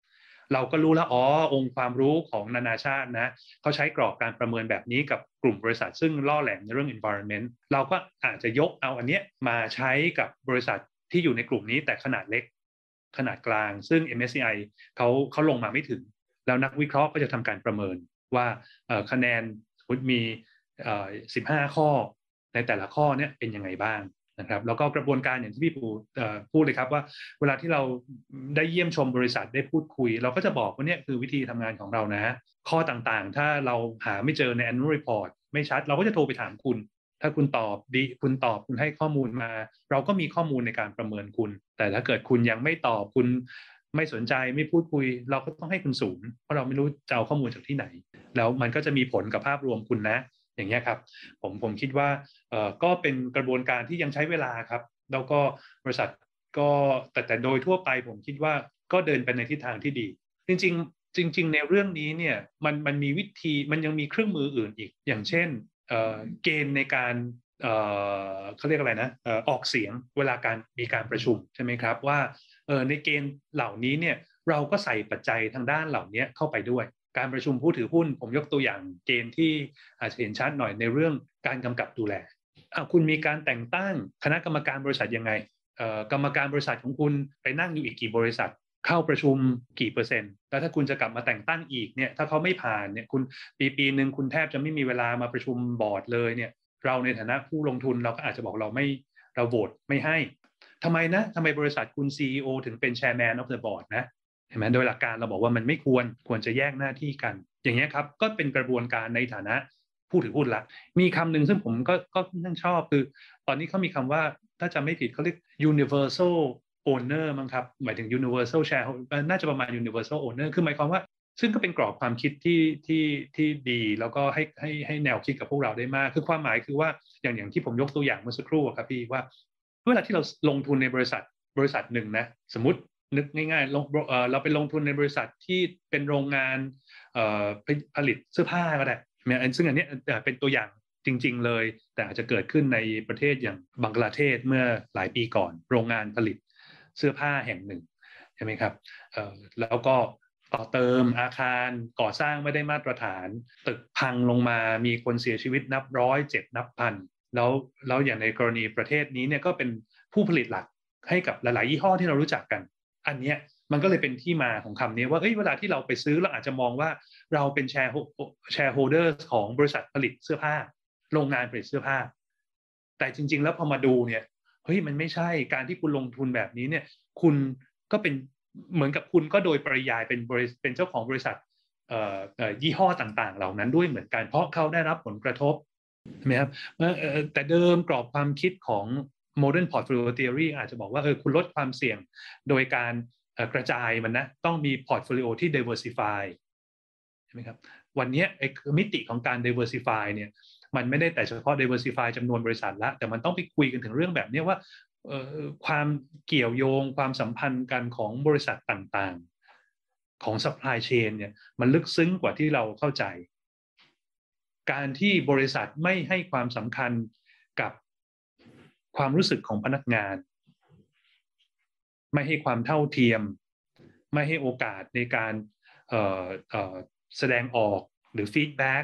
เราก็รู้แล้วอ๋อองค์ความรู้ของนานาชาตินะเขาใช้กรอบการประเมินแบบนี้กับกลุ่มบริษัทซึ่งล่อแหลมในเรื่อง environment เราก็อาจจะยกเอาอันเนี้ยมาใช้กับบริษัทที่อยู่ในกลุ่มนี้แต่ขนาดเล็กขนาดกลางซึ่ง เอ็ม เอส ซี ไอ เขาเขาลงมาไม่ถึงแล้วนักวิเคราะห์ก็จะทำการประเมินว่าคะแนนมีสิบห้าข้อในแต่ละข้อเนี่ยเป็นยังไงบ้างนะครับแล้วก็กระบวนการอย่างที่พี่ปูพูดเลยครับว่าเวลาที่เราได้เยี่ยมชมบริษัทได้พูดคุยเราก็จะบอกว่าเนี่ยคือวิธีทำงานของเรานะข้อต่างๆถ้าเราหาไม่เจอใน annual report ไม่ชัดเราก็จะโทรไปถามคุณถ้าคุณตอบดีคุณตอบคุณให้ข้อมูลมาเราก็มีข้อมูลในการประเมินคุณแต่ถ้าเกิดคุณยังไม่ตอบคุณไม่สนใจไม่พูดคุยเราก็ต้องให้คุณศูนย์เพราะเราไม่รู้จะเอาข้อมูลจากที่ไหนแล้วมันก็จะมีผลกับภาพรวมคุณนะอย่างนี้ครับผมผมคิดว่าเอ่อก็เป็นกระบวนการที่ยังใช้เวลาครับแล้วก็บริษัทก็แต่แต่โดยทั่วไปผมคิดว่าก็เดินไปในทิศทางที่ดีจริงๆจริงๆในเรื่องนี้เนี่ยมันมันมีวิธีมันยังมีเครื่องมืออื่นอีกอย่างเช่นเอ่อเกณฑ์ในการเอ่อเขาเรียกอะไรนะเอ่อออกเสียงเวลาการมีการประชุมใช่ไหมครับว่าเอ่อในเกณฑ์เหล่านี้เนี่ยเราก็ใส่ปัจจัยทางด้านเหล่านี้เข้าไปด้วยการประชุมผู้ถือหุ้นผมยกตัวอย่างเกณฑ์ที่อาจจะเห็นชัดหน่อยในเรื่องการกำกับดูแลคุณมีการแต่งตั้งคณะกรรมการบริษัทยังไงกรรมการบริษัทของคุณไปนั่งอยู่อีกกี่บริษัทเข้าประชุมกี่เปอร์เซ็นต์แล้วถ้าคุณจะกลับมาแต่งตั้งอีกเนี่ยถ้าเขาไม่ผ่านเนี่ยคุณปีปีหนึ่งคุณแทบจะไม่มีเวลามาประชุมบอร์ดเลยเนี่ยเราในฐานะผู้ลงทุนเราก็อาจจะบอกเราไม่เราโหวตไม่ให้ทำไมนะทำไมบริษัทคุณ ซี อี โอ ถึงเป็น Chairman of the Board นะเห็นไหมโดยหลักการเราบอกว่ามันไม่ควรควรจะแยกหน้าที่กันอย่างนี้ครับก็เป็นกระบวนการในฐานะผู้ถือหุ้นละมีคำหนึ่งซึ่งผมก็ก็ค่อนข้างชอบคือตอนนี้เขามีคำว่าถ้าจำไม่ผิดเขาเรียก universal owner มั้งครับหมายถึง universal shareholder น่าจะประมาณ universal owner คือหมายความว่าซึ่งก็เป็นกรอบความคิดที่ที่ที่ดีแล้วก็ให้ให้ให้แนวคิดกับพวกเราได้มากคือความหมายคือว่าอย่างอย่างที่ผมยกตัวอย่างเมื่อสักครู่ครับพี่ว่าเวลาที่เราลงทุนในบริษัทบริษัทหนึ่งนะสมมตินึกง่ายๆเราไปลงทุนในบริษัทที่เป็นโรงงานผลิตเสื้อผ้าก็ได้ซึ่งอันนี้เป็นตัวอย่างจริงๆเลยแต่อาจจะเกิดขึ้นในประเทศอย่างบังกลาเทศเมื่อหลายปีก่อนโรงงานผลิตเสื้อผ้าแห่งหนึ่งใช่ไหมครับแล้วก็ต่อเติมอาคารก่อสร้างไม่ได้มาตรฐานตึกพังลงมามีคนเสียชีวิตนับร้อยเจ็บนับพันแล้วแล้วอย่างในกรณีประเทศนี้เนี่ยก็เป็นผู้ผลิตหลักให้กับหลายๆยี่ห้อที่เรารู้จักกันอันนี้มันก็เลยเป็นที่มาของคำนี้ว่าเอ้ยเวลาที่เราไปซื้อเราอาจจะมองว่าเราเป็นแชร์แชร์โฮลเดอร์ของบริษัทผลิตเสื้อผ้าโรงงานผลิตเสื้อผ้าแต่จริงๆแล้วพอมาดูเนี่ยเฮ้ยมันไม่ใช่การที่คุณลงทุนแบบนี้เนี่ยคุณก็เป็นเหมือนกับคุณก็โดยปริยายเป็นบริเป็นเจ้าของบริษัทเอ่อเอ่อยี่ห้อต่างๆเหล่านั้นด้วยเหมือนกันเพราะเขาได้รับผลกระทบใช่ไหมครับแต่เดิมกรอบความคิดของ Modern Portfolio Theory อาจจะบอกว่าเออคุณลดความเสี่ยงโดยการกระจายมันนะต้องมี portfolio ที่ diversify ใช่ไหมครับวันนี้ไอ้มิติของการ diversify เนี่ยมันไม่ได้แต่เฉพาะ diversify จำนวนบริษัทละแต่มันต้องไปคุยกันถึงเรื่องแบบนี้ว่าความเกี่ยวโยงความสัมพันธ์กันของบริษัทต่างๆของ supply chain เนี่ยมันลึกซึ้งกว่าที่เราเข้าใจการที่บริษัทไม่ให้ความสำคัญกับความรู้สึกของพนักงานไม่ให้ความเท่าเทียมไม่ให้โอกาสในการเอ่อเอ่อแสดงออกหรือฟีดแบ็ก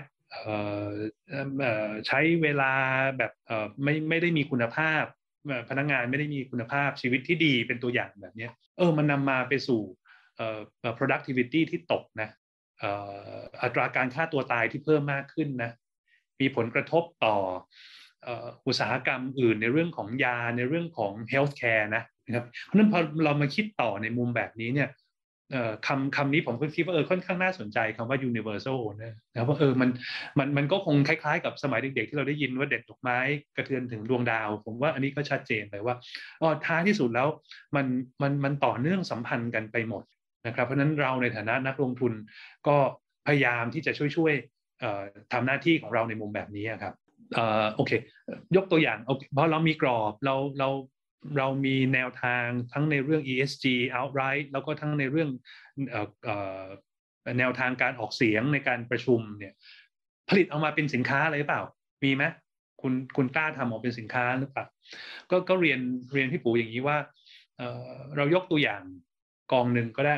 ใช้เวลาแบบไม่ไม่ได้มีคุณภาพพนักงานไม่ได้มีคุณภาพชีวิตที่ดีเป็นตัวอย่างแบบนี้เออมันนำมาไปสู่ productivity ที่ตกนะอัตราการฆ่าตัวตายที่เพิ่มมากขึ้นนะมีผลกระทบต่ออุตสาหกรรมอื่นในเรื่องของยาในเรื่องของ healthcare นะนะครับเพราะฉะนั้นพอเรามาคิดต่อในมุมแบบนี้เนี่ยคำคำนี้ผมก็คิดว่าเออค่อนข้างน่าสนใจคำว่า universal owner นะว่าเออมันมันมันก็คงคล้ายๆกับสมัยเด็กๆที่เราได้ยินว่าเด็ดดอกไม้กระเทือนถึงดวงดาวผมว่าอันนี้ก็ชัดเจนเลยว่าอ๋อท้ายที่สุดแล้วมันมันมันต่อเนื่องสัมพันธ์กันไปหมดนะครับเพราะฉะนั้นเราในฐานะนักลงทุนก็พยายามที่จะช่วยๆทำหน้าที่ของเราในมุมแบบนี้ครับโอเคยกตัวอย่างเพราะเรามีกรอบเราเราเรามีแนวทางทั้งในเรื่อง อี เอส จี outright แล้วก็ทั้งในเรื่องเอ่อเอ่อแนวทางการออกเสียงในการประชุมเนี่ยผลิตออกมาเป็นสินค้าอะไรหรือเปล่ามีไหมคุณคุณกล้าทำออกเป็นสินค้าหรือเปล่าก็ก็เรียนเรียนพี่ปู่อย่างนี้ว่าเอ่อเรายกตัวอย่างกองหนึ่งก็ได้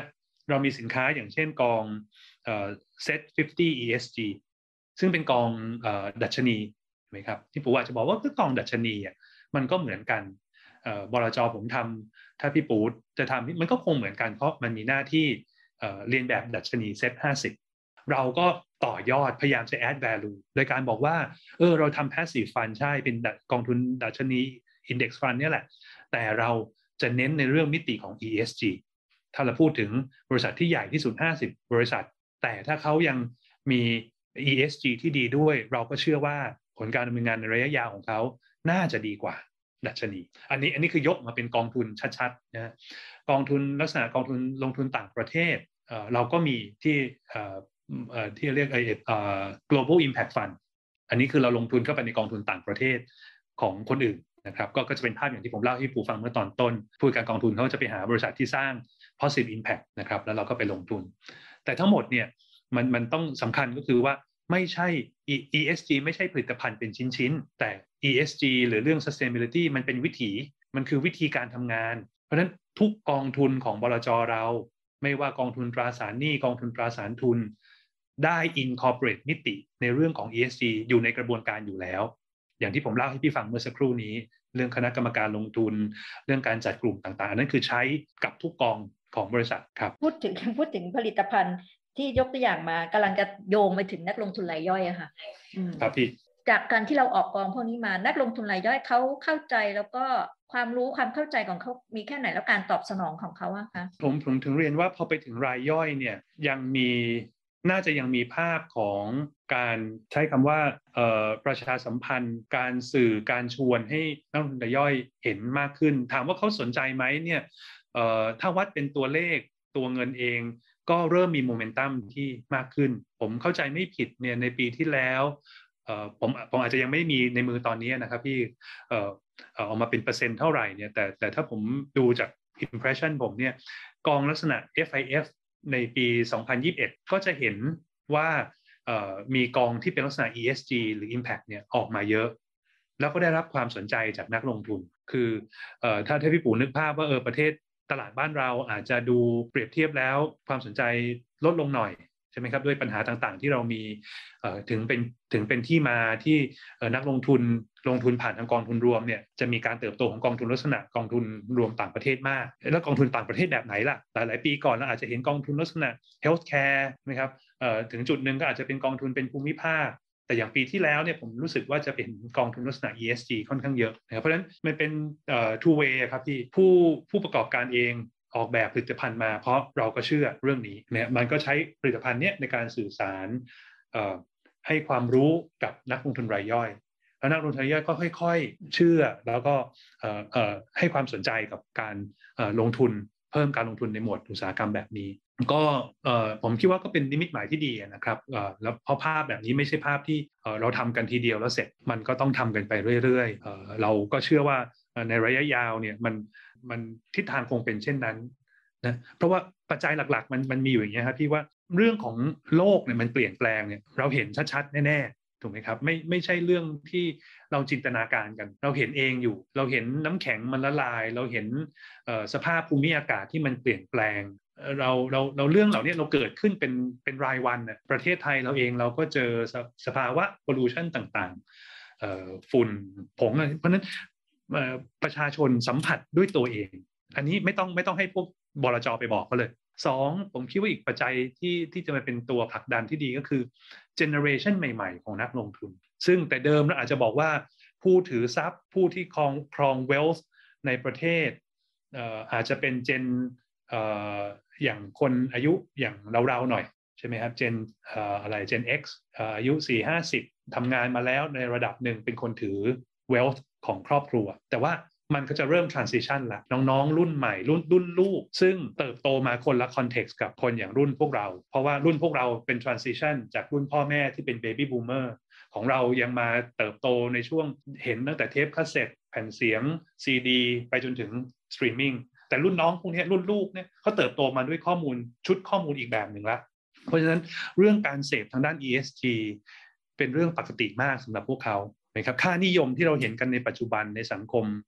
เรามีสินค้าอย่างเช่นกองเอ่อ เซ็ต ห้าสิบ อี เอส จี ซึ่งเป็นกองเอ่อดัชนีใช่ไหมครับที่ผมอาจจะบอกว่าคือกองดัชนีอ่ะมันก็เหมือนกันเอ่อบลจ.ผมทำถ้าพี่ปูจะทำมันก็คงเหมือนกันเพราะมันมีหน้าที่เอ่อเรียนแบบดัชนี เซ็ต ห้าสิบเราก็ต่อยอดพยายามจะ add value โดยการบอกว่าเออเราทำ passive fund ใช่เป็นกองทุนดัชนี index fund เนี่ยแหละแต่เราจะเน้นในเรื่องมิติของ อี เอส จี ถ้าเราพูดถึงบริษัทที่ใหญ่ที่สุดห้าสิบบริษัทแต่ถ้าเขายังมี อี เอส จี ที่ดีด้วยเราก็เชื่อว่าผลการดำเนินงานในระยะยาวของเขาน่าจะดีกว่าดัชนีอันนี้อันนี้คือยกมาเป็นกองทุนชัดๆนะกองทุนลักษณะกองทุนลงทุนต่างประเทศ เอ่อ เราก็มีที่เอ่อเอ่อที่เรียกไอ้เอ่อ global impact fund อันนี้คือเราลงทุนเข้าไปในกองทุนต่างประเทศของคนอื่นนะครับก็จะเป็นภาพอย่างที่ผมเล่าให้ผู้ฟังเมื่อตอนต้นผู้การกองทุนเขาจะไปหาบริษัทที่สร้าง positive impact นะครับแล้วเราก็ไปลงทุนแต่ทั้งหมดเนี่ยมันมันต้องสำคัญก็คือว่าไม่ใช่ อี เอส จี ไม่ใช่ผลิตภัณฑ์เป็นชิ้นๆแต่ อี เอส จี หรือเรื่อง sustainability มันเป็นวิถีมันคือวิธีการทำงานเพราะฉะนั้นทุกกองทุนของบลจ.เราไม่ว่ากองทุนตราสารหนี้กองทุนตราสารทุนได้ incorporate มิติในเรื่องของ อี เอส จี อยู่ในกระบวนการอยู่แล้วอย่างที่ผมเล่าให้พี่ฟังเมื่อสักครู่นี้เรื่องคณะกรรมการลงทุนเรื่องการจัดกลุ่มต่างๆนั่นคือใช้กับทุกกองของบริษัทครับพูดถึงพูดถึงผลิตภัณฑ์ที่ยกตัวอย่างมากำลังจะโยงไปถึงนักลงทุนรายย่อยอะค่ะครับพี่จากการที่เราออกกองพวกนี้มานักลงทุนรายย่อยเขาเข้าใจแล้วก็ความรู้ความเข้าใจของเขามีแค่ไหนแล้วการตอบสนองของเขาอะคะผมผมถึงเรียนว่าพอไปถึงรายย่อยเนี่ยยังมีน่าจะยังมีภาพของการใช้คำว่าประชาสัมพันธ์การสื่อการชวนให้นักลงทุนรายย่อยเห็นมากขึ้นถามว่าเขาสนใจไหมเนี่ยถ้าวัดเป็นตัวเลขตัวเงินเองก็เริ่มมีโมเมนตัมที่มากขึ้นผมเข้าใจไม่ผิดเนี่ยในปีที่แล้วผมผมอาจจะยังไม่มีในมือตอนนี้นะครับพี่เอ่อออกมาเป็นเปอร์เซ็นต์เท่าไหร่เนี่ยแต่แต่ถ้าผมดูจาก impression ผมเนี่ยกองลักษณะ เอฟ ไอ เอฟ ในปีสองพันยี่สิบเอ็ดก็จะเห็นว่ามีกองที่เป็นลักษณะ อี เอส จี หรือ Impact เนี่ยออกมาเยอะแล้วก็ได้รับความสนใจจากนักลงทุนคือถ้าถ้าพี่ปู่นึกภาพว่าเออประเทศตลาดบ้านเราอาจจะดูเปรียบเทียบแล้วความสนใจลดลงหน่อยใช่ไหมครับด้วยปัญหาต่างๆที่เรามีถึงเป็นถึงเป็นที่มาที่นักลงทุนลงทุนผ่านทางกองทุนรวมเนี่ยจะมีการเติบโตของกองทุนลักษณะกองทุนรวมต่างประเทศมากแล้วกองทุนต่างประเทศแบบไหนล่ะหลายๆปีก่อนเราอาจจะเห็นกองทุนลักษณะ healthcare นะครับถึงจุดหนึ่งก็อาจจะเป็นกองทุนเป็นภูมิภาคแต่อย่างปีที่แล้วเนี่ยผมรู้สึกว่าจะเป็นกองทุนลักษณะ อี เอส จี ค่อนข้างเยอะนะครับเพราะฉะนั้นมันเป็น two way ครับที่ผู้ผู้ประกอบการเองออกแบบผลิตภัณฑ์มาเพราะเราก็เชื่อเรื่องนี้เนี่ยมันก็ใช้ผลิตภัณฑ์เนี้ยในการสื่อสารให้ความรู้กับนักลงทุนรายย่อยแล้วนักลงทุนรายย่อยก็ค่อยๆเชื่อแล้วก็ให้ความสนใจกับการลงทุนเพิ่มการลงทุนในหมวดอุตสาหกรรมแบบนี้ก็ผมคิดว่าก็เป็นนิมิตหมายที่ดีนะครับแล้วเพราะภาพแบบนี้ไม่ใช่ภาพที่เราทำกันทีเดียวแล้วเสร็จมันก็ต้องทำกันไปเรื่อยๆเราก็เชื่อว่าในระยะยาวเนี่ยมันมันทิศทางคงเป็นเช่นนั้นนะเพราะว่าปัจจัยหลักๆมันมันมีอยู่อย่างนี้ครับพี่ว่าเรื่องของโลกเนี่ยมันเปลี่ยนแปลงเนี่ยเราเห็นชัดๆแน่ๆถูกไหมครับไม่ไม่ใช่เรื่องที่เราจินตนาการกันเราเห็นเองอยู่เราเห็นน้ำแข็งมันละลายเราเห็นสภาพภูมิอากาศที่มันเปลี่ยนแปลงเราเราเราเรื่องเหล่านี้เราเกิดขึ้นเป็นเป็นรายวันน่ะประเทศไทยเราเองเราก็เจอสภาวะ pollution ต่างๆฝุ่นผงเพราะนั้นประชาชนสัมผัสด้วยตัวเองอันนี้ไม่ต้องไม่ต้องให้พวกบลจ.ไปบอกเขาเลยสองผมคิดว่าอีกปัจจัยที่ที่จะมาเป็นตัวผลักดันที่ดีก็คือเจเนอเรชันใหม่ๆของนักลงทุนซึ่งแต่เดิมเราอาจจะบอกว่าผู้ถือทรัพย์ผู้ที่ครองครองเวลส์ในประเทศอาจจะเป็นเจนอย่างคนอายุอย่างเราๆหน่อยใช่ไหมครับเจนอะไรเจน X อายุ สี่ห้าสิบ ทำงานมาแล้วในระดับหนึ่งเป็นคนถือเวลส์ของครอบครัวแต่ว่ามันก็จะเริ่ม transition ละน้องๆรุ่นใหม่รุ่นรุ่นลูกซึ่งเติบโตมาคนละ context กับคนอย่างรุ่นพวกเราเพราะว่ารุ่นพวกเราเป็น transition จากรุ่นพ่อแม่ที่เป็น baby boomer ของเรายังมาเติบโตในช่วงเห็นตั้งแต่เทปคาสเซ็ตแผ่นเสียง ซี ดี ไปจนถึง streaming แต่รุ่นน้องพวกนี้รุ่นลูกเนี่ยเขาเติบโตมาด้วยข้อมูลชุดข้อมูลอีกแบบหนึ่งละเพราะฉะนั้นเรื่องการเสพทางด้าน อี เอส จี เป็นเรื่องปกติมากสำหรับพวกเขานะครับค่านิยมที่เราเห็นกันในปัจจุบันในสังคม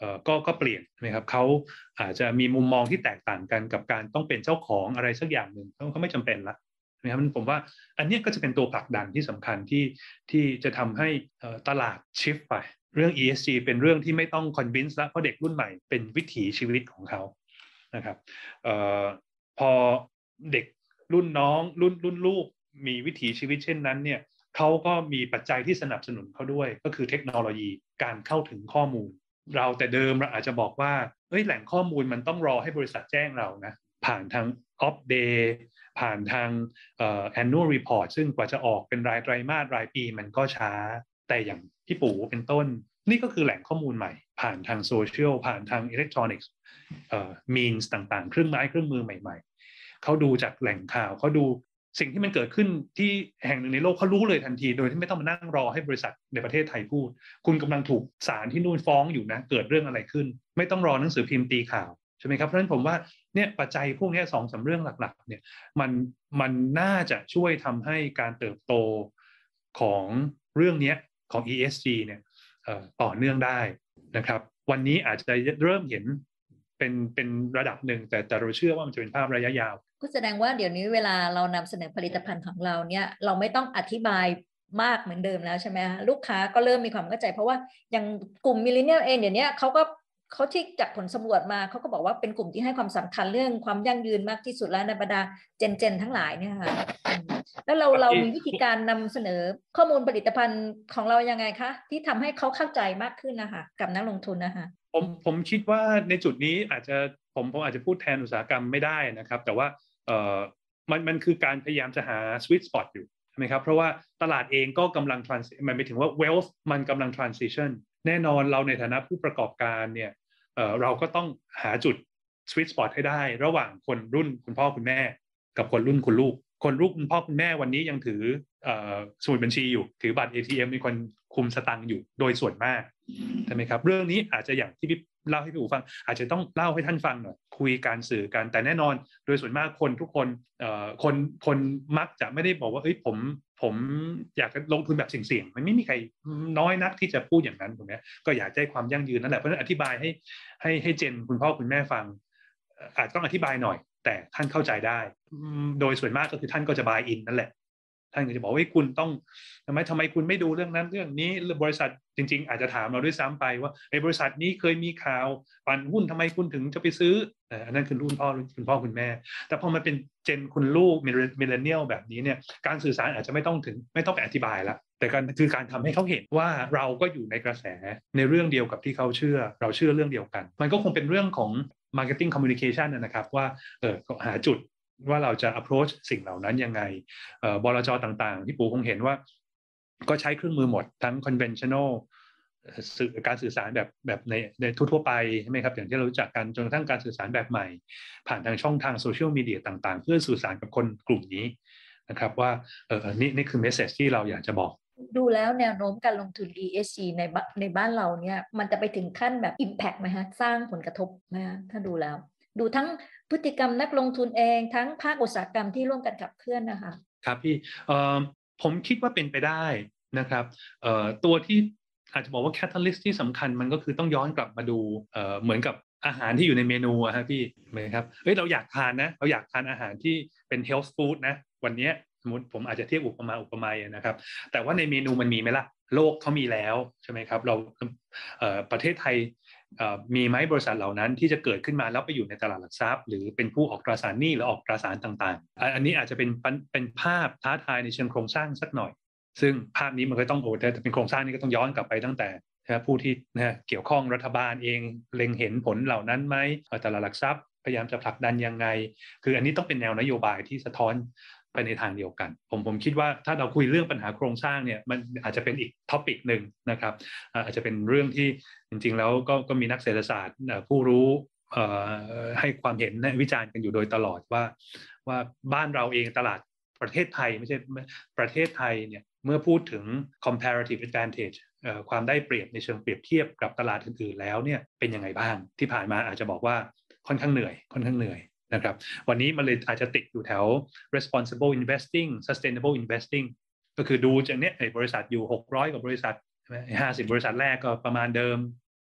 เอ่อก็ก็เปลี่ยนนะครับเขาอาจจะมีมุมมองที่แตกต่างกันกับการต้องเป็นเจ้าของอะไรสักอย่างหนึ่งเขาเขาไม่จำเป็นละนะครับผมว่าอันนี้ก็จะเป็นตัวผลักดันที่สำคัญที่ที่จะทำให้ตลาดชิฟต์ไปเรื่อง อี เอส จี เป็นเรื่องที่ไม่ต้อง convince แล้วเพราะเด็กรุ่นใหม่เป็นวิถีชีวิตของเขานะครับเอ่อพอเด็กรุ่นน้องรุ่นรุ่นลูกมีวิถีชีวิตเช่นนั้นเนี่ยเขาก็มีปัจจัยที่สนับสนุนเขาด้วยก็คือเทคโนโลยีการเข้าถึงข้อมูลเราแต่เดิมเราอาจจะบอกว่าเอ้ยแหล่งข้อมูลมันต้องรอให้บริษัทแจ้งเรานะผ่านทาง off day ผ่านทางเอ่อ annual report ซึ่งกว่าจะออกเป็นรายไตรมาสรายปีมันก็ช้าแต่อย่างพี่ปู่เป็นต้นนี่ก็คือแหล่งข้อมูลใหม่ผ่านทางโซเชียลผ่านทางอิเล็กทรอนิกส์เอ่อ means ต่างๆเครื่องไม้เครื่องมือใหม่ๆเขาดูจากแหล่งข่าวเขาดูสิ่งที่มันเกิดขึ้นที่แห่งหนึ่งในโลกเขารู้เลยทันทีโดยที่ไม่ต้องมานั่งรอให้บริษัทในประเทศไทยพูดคุณกำลังถูกศาลที่นู่นฟ้องอยู่นะเกิดเรื่องอะไรขึ้นไม่ต้องรอหนังสือพิมพ์ตีข่าวใช่ไหมครับเพราะฉะนั้นผมว่าเนี่ยปัจจัยพวกนี้สองสามเรื่องหลักๆเนี่ยมันมันน่าจะช่วยทำให้การเติบโตของเรื่องนี้ของ อี เอส จี เนี่ยต่อเนื่องได้นะครับวันนี้อาจจะเริ่มเห็นเป็นเป็นระดับหนึ่งแต่แต่เราเชื่อว่ามันจะเป็นภาพระยะยาวก็แสดงว่าเดี๋ยวนี้เวลาเรานำเสนอผลิตภัณฑ์ของเราเนี่ยเราไม่ต้องอธิบายมากเหมือนเดิมแล้วใช่ไหมคะลูกค้าก็เริ่มมีความเข้าใจเพราะว่าอย่างกลุ่มมิลเลนเนียลเองเดี๋ยวนี้เขาก็เขาที่จากผลสำรวจมาเขาก็บอกว่าเป็นกลุ่มที่ให้ความสำคัญเรื่องความยั่งยืนมากที่สุดแล้วในบรรดาเจนเจนทั้งหลายเนี่ยค่ะแล้วเราเรามีวิธีการนำเสนอข้อมูลผลิตภัณฑ์ของเรายังไงคะที่ทำให้เขาเข้าใจมากขึ้นนะคะกับนักลงทุนนะคะผมผมคิดว่าในจุดนี้อาจจะผมผมอาจจะพูดแทนอุตสาหกรรมไม่ได้นะครับแต่ว่าเอ่อมันมันคือการพยายามจะหา sweet spot อยู่ใช่ไหมครับเพราะว่าตลาดเองก็กำลัง trans มันไปถึงว่า wealth มันกำลัง transition แน่นอนเราในฐานะผู้ประกอบการเนี่ยเอ่อเราก็ต้องหาจุด sweet spot ให้ได้ระหว่างคนรุ่นคุณพ่อคุณแม่กับคนรุ่นคุณลูกคนรุ่นคุณพ่อคุณแม่วันนี้ยังถือเอ่อสมุดบัญชีอยู่ถือบัตร เอ ที เอ็ม มีคนคุมสตังค์อยู่โดยส่วนมากใช่ไหมครับเรื่องนี้อาจจะอย่างที่พี่เล่าให้พี่อู๋ฟังอาจจะต้องเล่าให้ท่านฟังหน่อยคุยการสื่อกันแต่แน่นอนโดยส่วนมากคนทุกคนเอ่อคนคนมักจะไม่ได้บอกว่าเอ้ยผมผมอยากลงทุนแบบเสี่ยงๆมันไม่มีใครน้อยนักที่จะพูดอย่างนั้นถูกไหมก็อยากได้ความยั่งยืนนั่นแหละเพราะฉะนั้นอธิบายให้ให้ให้เจนคุณพ่อคุณแม่ฟังอาจต้องอธิบายหน่อยแต่ท่านเข้าใจได้โดยส่วนมากก็คือท่านก็จะ buy in นั่นแหละท่านก็จะบอกว่าคุณต้องทำไมทำไมคุณไม่ดูเรื่องนั้นเรื่องนี้บริษัทจริงๆอาจจะถามเราด้วยซ้ำไปว่าไอ้บริษัทนี้เคยมีข่าวปั่นหุ้นทำไมคุณถึงจะไปซื้ออันนั้นคือรุ่นพ่อคุณพ่อคุณแม่แต่พอมันเป็นเจนคุณลูกมิลเลนเนียลแบบนี้เนี่ยการสื่อสารอาจจะไม่ต้องถึงไม่ต้องไปอธิบายละแต่การคือการทำให้เขาเห็นว่าเราก็อยู่ในกระแสในเรื่องเดียวกับที่เขาเชื่อเราเชื่อเรื่องเดียวกันมันก็คงเป็นเรื่องของ marketing communication นะครับว่าเออหาจุดว่าเราจะ approach สิ่งเหล่านั้นยังไงบลจ.ต่างๆที่ปู่คงเห็นว่าก็ใช้เครื่องมือหมดทั้ง conventional สื่อการสื่อสารแบบแบบในในทั่วๆไปใช่ไหมครับอย่างที่เรารู้จักกันจนกระทั่งการสื่อสารแบบใหม่ผ่านทางช่องทางโซเชียลมีเดียต่างๆเพื่อสื่อสารกับคนกลุ่มนี้นะครับว่าเออนี่นี่คือ message ที่เราอยากจะบอกดูแล้วแนวโน้มการลงทุน อี เอส จี ในในบ้านเราเนี่ยมันจะไปถึงขั้นแบบ impact ไหมฮะสร้างผลกระทบไหมฮะถ้าดูแล้วดูทั้งพฤติกรรมนักลงทุนเองทั้งภาคอุตสาหกรรมที่ร่วมกันขับเคลื่อนนะคะครับพี่ผมคิดว่าเป็นไปได้นะครับตัวที่อาจจะบอกว่า catalyst ที่สำคัญมันก็คือต้องย้อนกลับมาดูเหมือนกับอาหารที่อยู่ในเมนูอะฮะพี่เหมือนครับเฮ้ยเราอยากทานนะเราอยากทานอาหารที่เป็น health food นะวันนี้สมมติผมอาจจะเทียบอุปมาอุปไมยนะครับแต่ว่าในเมนูมันมีไหมล่ะโลกเขามีแล้วใช่ไหมครับเราประเทศไทยมีไหมบริษัทเหล่านั้นที่จะเกิดขึ้นมาแล้วไปอยู่ในตลาดหลักทรัพย์หรือเป็นผู้ออกตราสารหนี้หรือออกตราสารต่างๆอันนี้อาจจะเป็นเป็นภาพท้าทายในเชิงโครงสร้างสักหน่อยซึ่งภาพนี้มันก็ต้องโอ้แต่เป็นโครงสร้างนี้ก็ต้องย้อนกลับไปตั้งแต่ผู้ที่นะเกี่ยวข้องรัฐบาลเองเล็งเห็นผลเหล่านั้นไหมตลาดหลักทรัพย์พยายามจะผลักดันยังไงคืออันนี้ต้องเป็นแนวนโยบายที่สะท้อนไปในทางเดียวกันผมผมคิดว่าถ้าเราคุยเรื่องปัญหาโครงสร้างเนี่ยมันอาจจะเป็นอีกท็อปิกหนึ่งนะครับอาจจะเป็นเรื่องที่จริงๆแล้วก็ก็มีนักเศรษฐศาสตร์ผู้รู้ให้ความเห็นวิจารณ์กันอยู่โดยตลอดว่าว่าบ้านเราเองตลาดประเทศไทยไม่ใช่ประเทศไทยเนี่ยเมื่อพูดถึง comparative advantage ความได้เปรียบในเชิงเปรียบเทียบกับตลาดอื่นๆแล้วเนี่ยเป็นยังไงบ้างที่ผ่านมาอาจจะบอกว่าค่อนข้างเหนื่อยค่อนข้างเหนื่อยนะครับวันนี้มันเลยอาจจะติดอยู่แถว responsible investing sustainable investing ก็คือดูจากเนี้ยบริษัทอยู่หกร้อยกว่าบริษัทห้าสิบบริษัทแรกก็ประมาณเดิม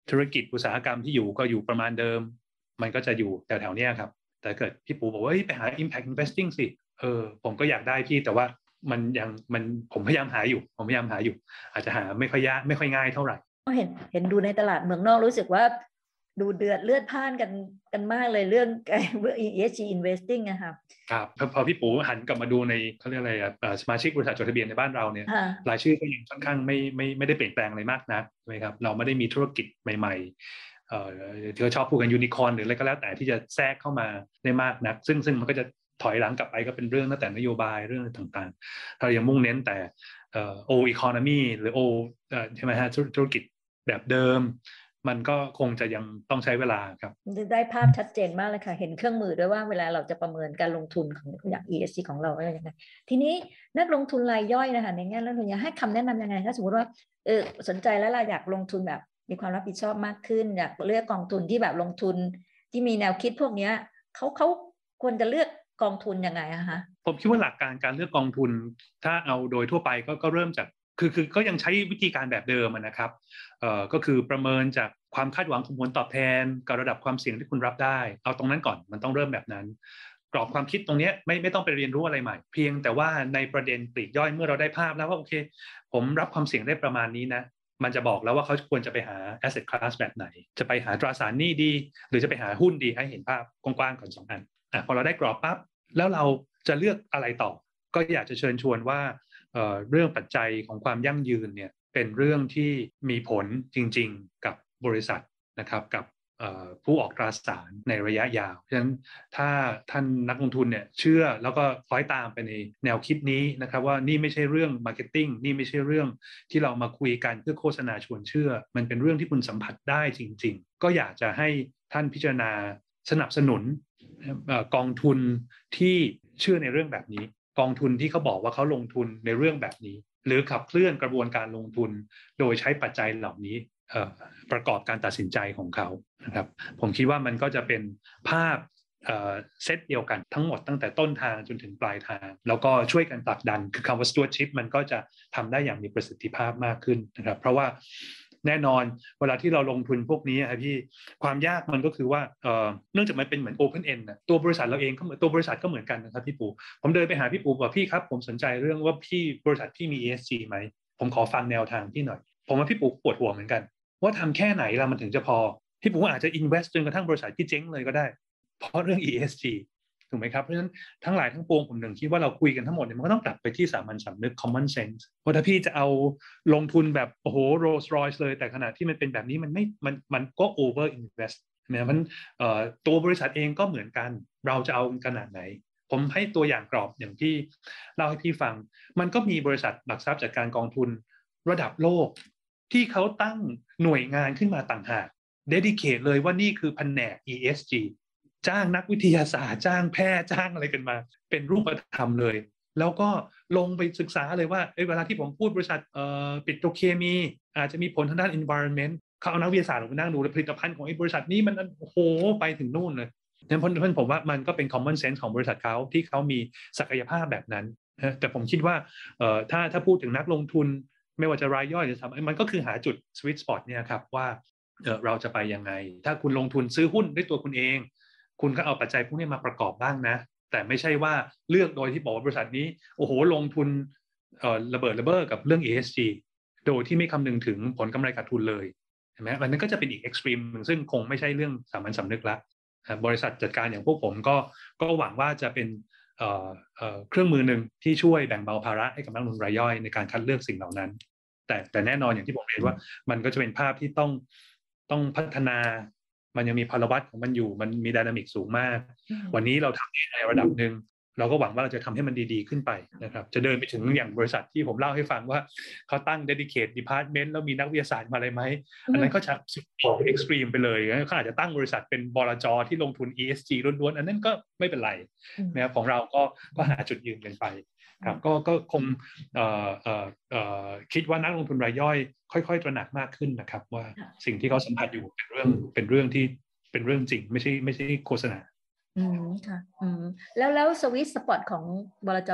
ธุรกิจอุตสาหกรรมที่อยู่ก็อยู่ประมาณเดิมมันก็จะอยู่แถวๆเนี้ยครับแต่เกิดพี่ปูบอกว่าไปหา impact investing สิเออผมก็อยากได้พี่แต่ว่ามันยังมันผมพยายามหาอยู่ผมพยายามหาอยู่อาจจะหาไม่ค่อยยากไม่ค่อยง่ายเท่าไหร่เห็นเห็นดูในตลาดเมืองนอกรู้สึกว่าดูเดือดเลือดพล่านกันกันมากเลยเรื่องเรื่อง อี เอส จี investing นะครับครับพอพี่ปูหันกลับมาดูในเขาเรียกอะไรอ่ะสมาชิกบริษัทจดทะเบียนในบ้านเราเนี่ยรายชื่อก็ยังค่อนข้างไม่ไม่ไม่ได้เปลี่ยนแปลงอะไรมากนะใช่ไหมครับเราไม่ได้มีธุรกิจใหม่ๆเอ่อที่เขาชอบพูดกันยูนิคอร์นหรืออะไรก็แล้วแต่ที่จะแทรกเข้ามาได้มากนักซึ่งซึ่งมันก็จะถอยหลังกลับไปก็เป็นเรื่องตั้งแต่นโยบายเรื่องต่างๆเรายังมุ่งเน้นแต่เอ่อ old economy หรือ old เอ่อใช่ไหมฮะธุรกิจแบบเดิมมันก็คงจะยังต้องใช้เวลาครับได้ภาพชัดเจนมากเลยค่ะเห็นเครื่องมือด้วยว่าเวลาเราจะประเมินการลงทุนของอย่าง อี เอส จี ของเราอะไรยังไงทีนี้นักลงทุนรายย่อยนะคะในแง่แล้วหนูอยากให้คำแนะนำยังไงถ้าสมมติว่าเออสนใจแล้วเราอยากลงทุนแบบมีความรับผิดชอบมากขึ้นอยากเลือกกองทุนที่แบบลงทุนที่มีแนวคิดพวกนี้เขาเขาควรจะเลือกกองทุนยังไงอะคะผมคิดว่าหลักการการเลือกกองทุนถ้าเอาโดยทั่วไปก็ก็เริ่มจากคือคือก็ยังใช้วิธีการแบบเดิมนะครับเอ่อก็คือประเมินจากความคาดหวังของผลตอบแทนกับระดับความเสี่ยงที่คุณรับได้เอาตรงนั้นก่อนมันต้องเริ่มแบบนั้นกรอบความคิดตรงนี้ไม่ไม่ต้องไปเรียนรู้อะไรใหม่เพียงแต่ว่าในประเด็นปลีกย่อยเมื่อเราได้ภาพแล้วว่าโอเคผมรับความเสี่ยงได้ประมาณนี้นะมันจะบอกแล้วว่าเขาควรจะไปหา asset class แบบไหนจะไปหาตราสารหนี้ดีหรือจะไปหาหุ้นดีให้เห็นภาพกว้างๆก่อนสองอันอ่ะพอเราได้กรอบปั๊บแล้วเราจะเลือกอะไรต่อก็อยากจะเชิญชวนว่าเอ่อเรื่องปัจจัยของความยั่งยืนเนี่ยเป็นเรื่องที่มีผลจริงๆกับบริษัทนะครับกับผู้ออกตราสารในระยะยาวเพราะฉะนั้นถ้าท่านนักลงทุนเนี่ยเชื่อแล้วก็คล้อยตามไปในแนวคิดนี้นะครับว่านี่ไม่ใช่เรื่องมาร์เก็ตติ้งนี่ไม่ใช่เรื่องที่เรามาคุยกันเพื่อโฆษณาชวนเชื่อมันเป็นเรื่องที่คุณสัมผัสได้จริงๆก็อยากจะให้ท่านพิจารณาสนับสนุนกองทุนที่เชื่อในเรื่องแบบนี้กองทุนที่เขาบอกว่าเขาลงทุนในเรื่องแบบนี้หรือขับเคลื่อนกระบวนการลงทุนโดยใช้ปัจจัยเหล่านี้ประกอบการตัดสินใจของเขานะครับผมคิดว่ามันก็จะเป็นภาพเซตเดียวกันทั้งหมดตั้งแต่ต้นทางจนถึงปลายทางแล้วก็ช่วยกันผลักดันคือคำว่า stewardship มันก็จะทำได้อย่างมีประสิทธิภาพมากขึ้นนะครับเพราะว่าแน่นอนเวลาที่เราลงทุนพวกนี้ครับพี่ความยากมันก็คือว่าเอ่อเนื่องจากมันเป็นเหมือน open end นะตัวบริษัทเราเองก็เหมือนตัวบริษัทก็เหมือนกันนะครับพี่ปูผมเดินไปหาพี่ปูบอกพี่ครับผมสนใจเรื่องว่าพี่บริษัทพี่มี อี เอส จี ไหมผมขอฟังแนวทางพี่หน่อยผมว่าพี่ปูปวดหัวเหมือนกันว่าทำแค่ไหนล่ะมันถึงจะพอพี่ปูอาจจะ invest จนกระทั่งบริษัทพี่เจ๊งเลยก็ได้เพราะเรื่อง อี เอส จี ถูกไหมครับเพราะฉะนั้นทั้งหลายทั้งปวงผมหนึ่งคิดว่าเราคุยกันทั้งหมดเนี่ยมันก็ต้องกลับไปที่สามัญสำนึก common sense ว่าถ้าพี่จะเอาลงทุนแบบโอ้โห Rolls Royce เลยแต่ขณะที่มันเป็นแบบนี้มันไม่มันมันก็ over invest เนี่ยมันเอ่อตัวบริษัทเองก็เหมือนกันเราจะเอาขนาดไหนผมให้ตัวอย่างกรอบอย่างที่เล่าให้พี่ฟังมันก็มีบริษัทหลักทรัพย์จัดการกองทุนระดับโลกที่เขาตั้งหน่วยงานขึ้นมาต่างหาก dedicate เลยว่านี่คือแผนก อี เอส จี จ้างนักวิทยาศาสตร์จ้างแพทย์จ้างอะไรกันมาเป็นรูปธรรมเลยแล้วก็ลงไปศึกษาเลยว่าเวลาที่ผมพูดบริษัทปิโตรเคมีอาจจะมีผลทางด้าน environment เขาเอานักวิทยาศาสตร์ลงไปนั่งดูและผลิตภัณฑ์ของไอ้บริษัทนี้มันโอ้โหไปถึงนู่นเลยนั้นเพราะฉะนั้นผมว่ามันก็เป็น common sense ของบริษัทเขาที่เขามีศักยภาพแบบนั้นแต่ผมคิดว่าถ้าถ้าพูดถึงนักลงทุนไม่ว่าจะรายย่อยหรือทำมันก็คือหาจุด sweet spot เนี่ยครับว่าเราจะไปยังไงถ้าคุณลงทุนซื้อหุ้นด้วยตัวคุณเองคุณก็เอาปัจจัยพวกนี้มาประกอบบ้างนะแต่ไม่ใช่ว่าเลือกโดยที่บอกว่าบริษัทนี้โอ้โหลงทุนเอ่อระเบิดระเบ้อกับเรื่อง อี เอส จี โดยที่ไม่คำนึงถึงผลกำไรขาดทุนเลยเห็นไหมมันนั้นก็จะเป็นอีกเอ็กซ์ตรีมหนึ่งซึ่งคงไม่ใช่เรื่องสามัญสำนึกละบริษัทจัดการอย่างพวกผมก็ก็หวังว่าจะเป็นเอ่อเอ่อเครื่องมือหนึ่งที่ช่วยแบ่งเบาภาระให้กับนักลงทุนรายย่อยในการคัดเลือกสิ่งเหล่านั้นแต่แต่แน่นอนอย่างที่ผมเรียนว่ามันก็จะเป็นภาพที่ต้องต้องพัฒนามันยังมีพลวัตของมันอยู่มันมีไดนามิกสูงมากวันนี้เราทำในระดับหนึ่งเราก็หวังว่าเราจะทำให้มันดีๆขึ้นไปนะครับจะเดินไปถึงอย่างบริษัทที่ผมเล่าให้ฟังว่าเขาตั้ง dedicated department แล้วมีนักวิทยาศาสตร์มาอะไรไหมอันนั้นก็จะสุดโต่ง extreme ไปเลยเขาอาจจะตั้งบริษัทเป็นบลจ.ที่ลงทุน อี เอส จี ล้วนๆอันนั้นก็ไม่เป็นไรนะครับของเราก็ก็หาจุดยืนกันไปครับก็ก็คงเอ่อเอ่อเอ่อคิดว่านักลงทุนรายย่อยค่อยๆตระหนักมากขึ้นนะครับว่าสิ่งที่เขาสัมผัสอยู่เป็นเรื่องเป็นเรื่องที่เป็นเรื่องจริงไม่ใช่ไม่ใช่โฆษณาอืมค่ะอืมแล้วแล้วสวิตสปอตของบลจ.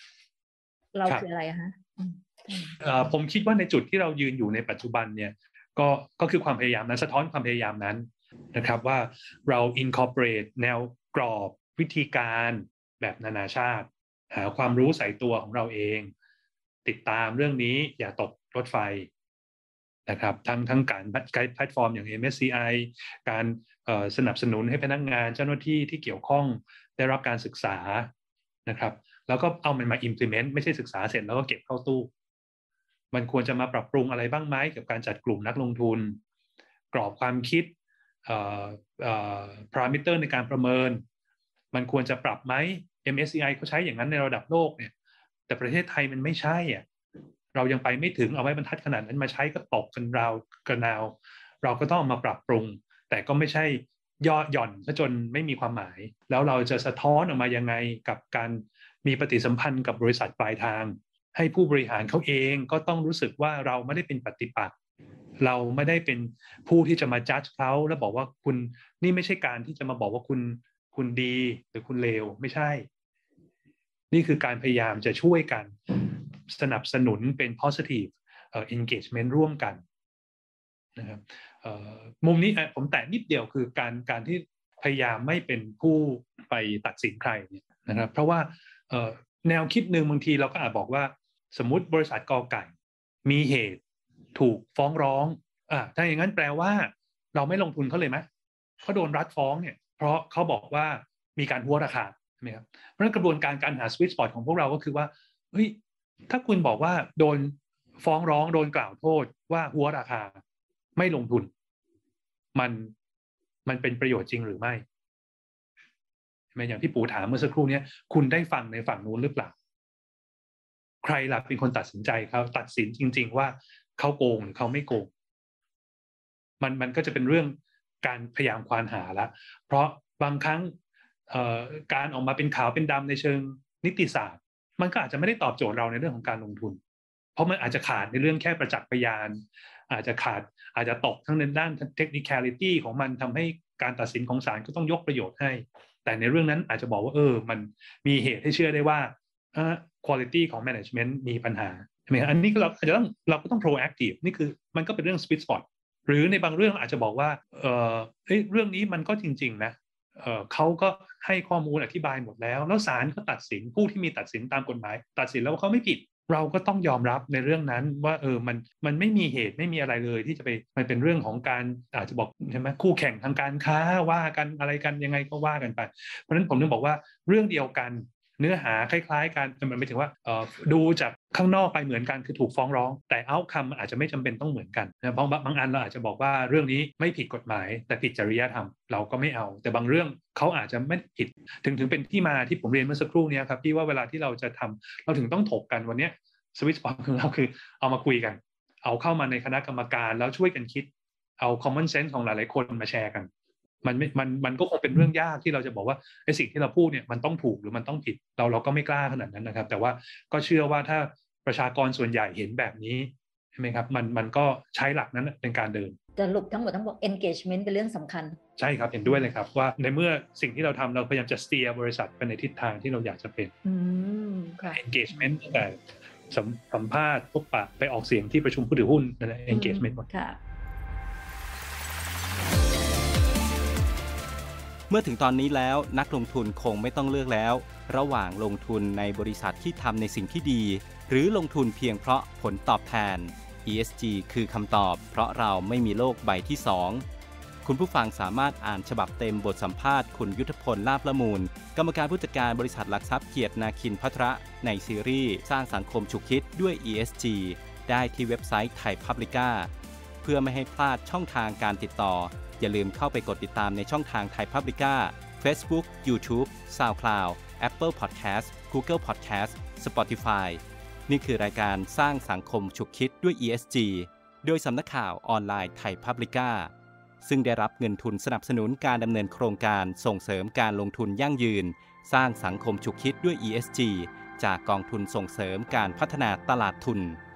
เราคืออะไรคะผมคิดว่าในจุดที่เรายืนอยู่ในปัจจุบันเนี่ยก็ก็คือความพยายามนั้นสะท้อนความพยายามนั้นนะครับว่าเรา incorporate แนวกรอบวิธีการแบบนานาชาติหาความรู้ใส่ตัวของเราเองติดตามเรื่องนี้อย่าตกรถไฟนะครับทั้งทั้งการใช้แพลตฟอร์มอย่าง เอ็ม เอส ซี ไอ การสนับสนุนให้พนักงานเจ้าหน้าที่ที่เกี่ยวข้องได้รับการศึกษานะครับแล้วก็เอามันมา implement ไม่ใช่ศึกษาเสร็จแล้วก็เก็บเข้าตู้มันควรจะมาปรับปรุงอะไรบ้างไหมกับการจัดกลุ่มนักลงทุนกรอบความคิดเอ่อเอ่อ parameter ในการประเมินมันควรจะปรับไหม เอ็ม เอส ซี ไอ เขาใช้อย่างนั้นในระดับโลกเนี่ยแต่ประเทศไทยมันไม่ใช่อ่ะเรายังไปไม่ถึงเอาไว้บรรทัดขนาดนั้นมาใช้ก็ตกกันราวกระนาวเราก็ต้องมาปรับปรุงแต่ก็ไม่ใช่ย่อหย่อนซะจนไม่มีความหมายแล้วเราจะสะท้อนออกมายังไงกับการมีปฏิสัมพันธ์กับบริษัทปลายทางให้ผู้บริหารเขาเองก็ต้องรู้สึกว่าเราไม่ได้เป็นปฏิปักษ์เราไม่ได้เป็นผู้ที่จะมาจัดเขาแล้วบอกว่าคุณนี่ไม่ใช่การที่จะมาบอกว่าคุณคุณดีหรือคุณเลวไม่ใช่นี่คือการพยายามจะช่วยกันสนับสนุนเป็น positive engagement ร่วมกันนะครับมุมนี้ผมแตะนิดเดียวคือการการที่พยายามไม่เป็นผู้ไปตัดสินใครเนี่ยนะครับเพราะว่าแนวคิดหนึ่งบางทีเราก็อาจบอกว่าสมมุติบริษัทกอไก่มีเหตุถูกฟ้องร้องอ่าถ้าอย่างนั้นแปลว่าเราไม่ลงทุนเขาเลยไหมเขาโดนรัฐฟ้องเนี่ยเพราะเขาบอกว่ามีการหัวราคาใช่ไหมครับเพราะฉะนั้นกระบวนการการหา sweet spot ของพวกเราก็คือว่าเฮ้ยถ้าคุณบอกว่าโดนฟ้องร้องโดนกล่าวโทษว่าหัวราคาไม่ลงทุนมันมันเป็นประโยชน์จริงหรือไม่อย่างที่ปู่ถามเมื่อสักครู่นี้คุณได้ฟังในฝั่งนู้นหรือเปล่าใครล่ะเป็นคนตัดสินใจเขาตัดสินจริงๆว่าเขาโกงหรือเขาไม่โกงมันมันก็จะเป็นเรื่องการพยายามควานหาละเพราะบางครั้งการออกมาเป็นขาวเป็นดำในเชิงนิติศาสตร์มันก็อาจจะไม่ได้ตอบโจทย์เราในเรื่องของการลงทุนเพราะมันอาจจะขาดในเรื่องแค่ประจักษ์พยานอาจจะขาดอาจจะตกทั้งในด้านเทคนิคอลิตี้ของมันทำให้การตัดสินของศาลก็ต้องยกประโยชน์ให้แต่ในเรื่องนั้นอาจจะบอกว่าเออมันมีเหตุให้เชื่อได้ว่าอ่า quality ของ management มีปัญหาใช่ไหมอันนี้เราอาจจะต้องเราก็ต้อง proactive นี่คือมันก็เป็นเรื่อง sweet spot หรือในบางเรื่องอาจจะบอกว่าเออเฮ้ยเรื่องนี้มันก็จริงๆนะเออเขาก็ให้ข้อมูลอธิบายหมดแล้วแล้วศาลก็ตัดสินผู้ที่มีตัดสินตามกฎหมายตัดสินแล้วว่าเขาไม่ผิดเราก็ต้องยอมรับในเรื่องนั้นว่าเออมันมันไม่มีเหตุไม่มีอะไรเลยที่จะไปมันเป็นเรื่องของการอาจจะบอกใช่ไหมคู่แข่งทางการค้าว่ากันอะไรกันยังไงก็ว่ากันไปเพราะฉะนั้นผมถึงบอกว่าเรื่องเดียวกันเนื้อหาคล้ายๆกันมันไม่ถึงว่าดูจากข้างนอกไปเหมือนกันคือถูกฟ้องร้องแต่ outcome อาจจะไม่จำเป็นต้องเหมือนกันนะบางบางอันเราอาจจะบอกว่าเรื่องนี้ไม่ผิดกฎหมายแต่ผิดจริยธรรมเราก็ไม่เอาแต่บางเรื่องเขาอาจจะไม่ผิดถึงถึงเป็นที่มาที่ผมเรียนเมื่อสักครู่นี้ครับที่ว่าเวลาที่เราจะทำเราถึงต้องถกกันวันนี้สวิตช์สปอตของเราคือเอามาคุยกันเอาเข้ามาในคณะกรรมการแล้วช่วยกันคิดเอา common sense ของหลายๆคนมาแชร์กันมันมันมันก็คงเป็นเรื่องยากที่เราจะบอกว่าไอ้สิ่งที่เราพูดเนี่ยมันต้องถูกหรือมันต้องผิดเราเราก็ไม่กล้าขนาดนั้นนะครับแต่ว่าก็เชื่อว่าถ้าประชากรส่วนใหญ่เห็นแบบนี้ใช่ไหมครับมันมันก็ใช้หลักนั้นเป็นการเดินสรุปทั้งหมดทั้งหมด engagement เป็นเรื่องสำคัญใช่ครับเห็นด้วยเลยครับว่าในเมื่อสิ่งที่เราทำเราพยายามจะ steer บริษัทไปในทิศทางที่เราอยากจะเป็น engagement แต่สัมภาษณ์พบปะไปออกเสียงที่ประชุมผู้ถือหุ้นนั่นแหละ engagement หมดเมื่อถึงตอนนี้แล้วนักลงทุนคงไม่ต้องเลือกแล้วระหว่างลงทุนในบริษัทที่ทำในสิ่งที่ดีหรือลงทุนเพียงเพราะผลตอบแทน อี เอส จี คือคำตอบเพราะเราไม่มีโลกใบที่สองคุณผู้ฟังสามารถอ่านฉบับเต็มบทสัมภาษณ์คุณยุทธพลลาภละมูลกรรมการผู้จัดการบริษัทหลักทรัพย์เกียรตินาคินภัทระในซีรีส์สร้างสังคมฉุกคิดด้วย อี เอส จี ได้ที่เว็บไซต์ไทยพับลิก้าเพื่อไม่ให้พลาดช่องทางการติดต่ออย่าลืมเข้าไปกดติดตามในช่องทางไทยพับลิก้า Facebook YouTube SoundCloud Apple Podcast Google Podcast Spotify นี่คือรายการสร้างสังคมฉุกคิดด้วย อี เอส จี โดยสำนักข่าวออนไลน์ไทยพับลิก้าซึ่งได้รับเงินทุนสนับสนุนการดำเนินโครงการส่งเสริมการลงทุนยั่งยืนสร้างสังคมฉุกคิดด้วย อี เอส จี จากกองทุนส่งเสริมการพัฒนาตลาดทุน